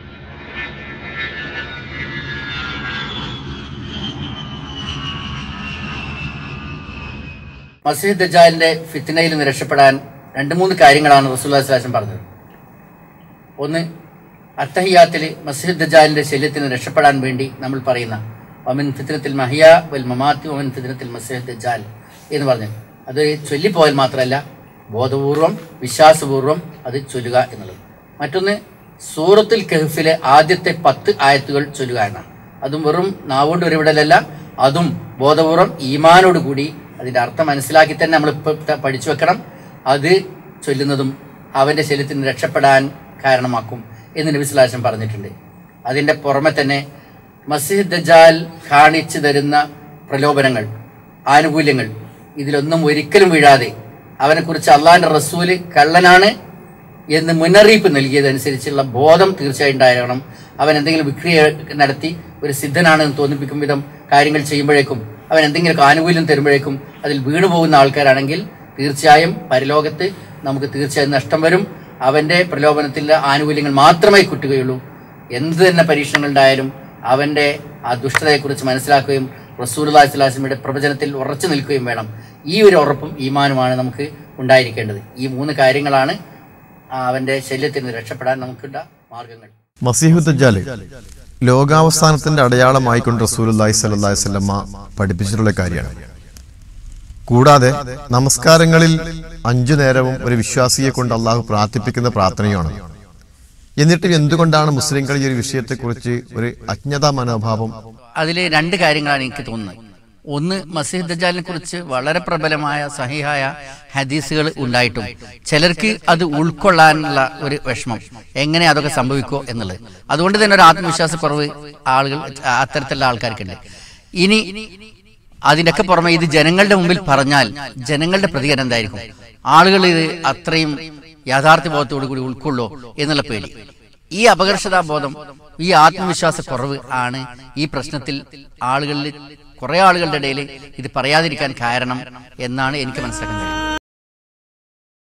മസീഹ് ദജ്ജാലിന്റെ ഫിത്നയിൽ നിന്ന് രക്ഷപ്പെടാൻ 2-3 കാര്യങ്ങളാണ് റസൂലുള്ളാഹി സ്വല്ലല്ലാഹു അലൈഹി വസല്ലം പറഞ്ഞത്. ഒന്ന്, അത്തഹിയാത്തിൽ മസീഹ് ദജ്ജാലിന്റെ ശല്യത്തിന് രക്ഷപ്പെടാൻ വേണ്ടി നമ്മൾ പറയുന്ന വമിൻ ഫിത്നത്തിൽ മഹിയ വൽ മമാത്തി വമിൻ ഫിത്നത്തിൽ മസീഹ് ദജ്ജാൽ എന്ന് പറഞ്ഞു. അത് ചൊല്ലിപ്പോയാൽ മാത്രമല്ല, ബോധപൂർവം വിശ്വാസപൂർവം അത് ചൊല്ലുക എന്നുള്ളത്. മറ്റൊന്ന്, സൂറത്തുൽ കഹ്ഫിലെ ആദ്യത്തെ 10 ആയത്തുകൾ ചൊല്ലുക എന്നാണ്. അതും വെറും നാവുകൊണ്ട് ഒരുവിടലല്ല, അതും ബോധപൂർവം ഈമാനോട് കൂടി അതിന്റെ അർത്ഥം മനസ്സിലാക്കി തന്നെ നമ്മൾ പഠിച്ചു വെക്കണം. അത് ചൊല്ലുന്നതും അവന്റെ ശല്യത്തിന് രക്ഷപ്പെടാൻ കാരണമാക്കും എന്ന് നബി സല്ലല്ലാഹു അലൈഹി വസല്ലം പറഞ്ഞിട്ടുണ്ട്. അതിന്റെ പുറമെ തന്നെ മസീഹ് ദജ്ജാൽ കാണിച്ചു തരുന്ന പ്രലോഭനങ്ങൾ, ആനുകൂല്യങ്ങൾ, ഇതിലൊന്നും ഒരിക്കലും വീഴാതെ അവനെക്കുറിച്ച് അള്ളാഹിന്റെ റസൂല് കള്ളനാണ് എന്ന് മുന്നറിയിപ്പ് നൽകിയതനുസരിച്ചുള്ള ബോധം തീർച്ചയായും ഉണ്ടാകണം. അവൻ എന്തെങ്കിലും വിക്രിയ നടത്തി ഒരു സിദ്ധനാണെന്ന് തോന്നിപ്പിക്കും വിധം കാര്യങ്ങൾ ചെയ്യുമ്പോഴേക്കും, അവൻ എന്തെങ്കിലും ആനുകൂല്യം തരുമ്പോഴേക്കും അതിൽ വീണുപോകുന്ന ആൾക്കാരാണെങ്കിൽ തീർച്ചയായും പരലോകത്ത് നമുക്ക് തീർച്ചയായും നഷ്ടം വരും. അവന്റെ പ്രലോഭനത്തിലെ ആനുകൂല്യങ്ങൾ മാത്രമേ കിട്ടുകയുള്ളൂ. എന്ത് തന്നെ പരീക്ഷണങ്ങൾ ഉണ്ടായാലും അവന്റെ ആ ദുഷ്ടതയെക്കുറിച്ച് മനസ്സിലാക്കുകയും റസൂലുള്ളാഹി സ്വല്ലല്ലാഹു അലൈഹി വസല്ലമയുടെ പ്രവചനത്തിൽ ഉറച്ചു നിൽക്കുകയും വേണം. ഈ ഒരു ഉറപ്പും ഈമാനുമാണ് നമുക്ക് ഉണ്ടായിരിക്കേണ്ടത്. ഈ 3 കാര്യങ്ങളാണ് അവന്റെ ശല്യത്തിൽ നിന്ന് രക്ഷപ്പെടാൻ നമുക്കുള്ള മാർഗങ്ങൾ. മസീഹു ദജ്ജാല് ലോകാവസാനത്തിന്റെ അടയാളമായിക്കൊണ്ട് റസൂലുള്ളാഹി സ്വല്ലല്ലാഹി അലൈഹി വസല്ലമ പഠിപ്പിച്ചിട്ടുള്ള കാര്യമാണ്. കൂടാതെ നമസ്കാരങ്ങളിൽ 5 നേരവും ഒരു വിശ്വാസിയെ കൊണ്ട് അള്ളാഹു പ്രാർത്ഥിപ്പിക്കുന്ന പ്രാർത്ഥനയാണ്. എന്നിട്ട് എന്തുകൊണ്ടാണ് മുസ്ലിംകൾ ഈ ഒരു വിഷയത്തെക്കുറിച്ച് ഒരു അജ്ഞതാ മനോഭാവം? അതിൽ 2 കാര്യങ്ങളാണ് എനിക്ക് തോന്നുന്നത്. ഒന്ന്, മസീഹ് ദജ്ജാലിനെ കുറിച്ച് വളരെ പ്രബലമായ സഹിഹായ ഹദീസുകൾ ഉണ്ടായിട്ടും ചിലർക്ക് അത് ഉൾക്കൊള്ളാനുള്ള ഒരു വിഷമം, എങ്ങനെ അതൊക്കെ സംഭവിക്കുമോ എന്നുള്ളത്. അതുകൊണ്ട് തന്നെ ഒരു ആത്മവിശ്വാസക്കുറവ് ആളുകൾ അത്തരത്തിലുള്ള ആൾക്കാർക്കുണ്ട്. ഇനി അതിൻ്റെയൊക്കെ പുറമെ ഇത് ജനങ്ങളുടെ മുമ്പിൽ പറഞ്ഞാൽ ജനങ്ങളുടെ പ്രതികരണം എന്തായിരിക്കും? ആളുകൾ ഇത് അത്രയും യാഥാർത്ഥ്യബോധത്തോടു കൂടി ഉൾക്കൊള്ളോ എന്നുള്ള പേടി, ഈ അപകർഷതാബോധം, ഈ ആത്മവിശ്വാസക്കുറവ് ആണ് ഈ പ്രശ്നത്തിൽ കുറെ ആളുകളുടെ ഇടയിൽ ഇത് പറയാതിരിക്കാൻ കാരണം എന്നാണ് എനിക്ക് മനസ്സിലാക്കുന്നത്.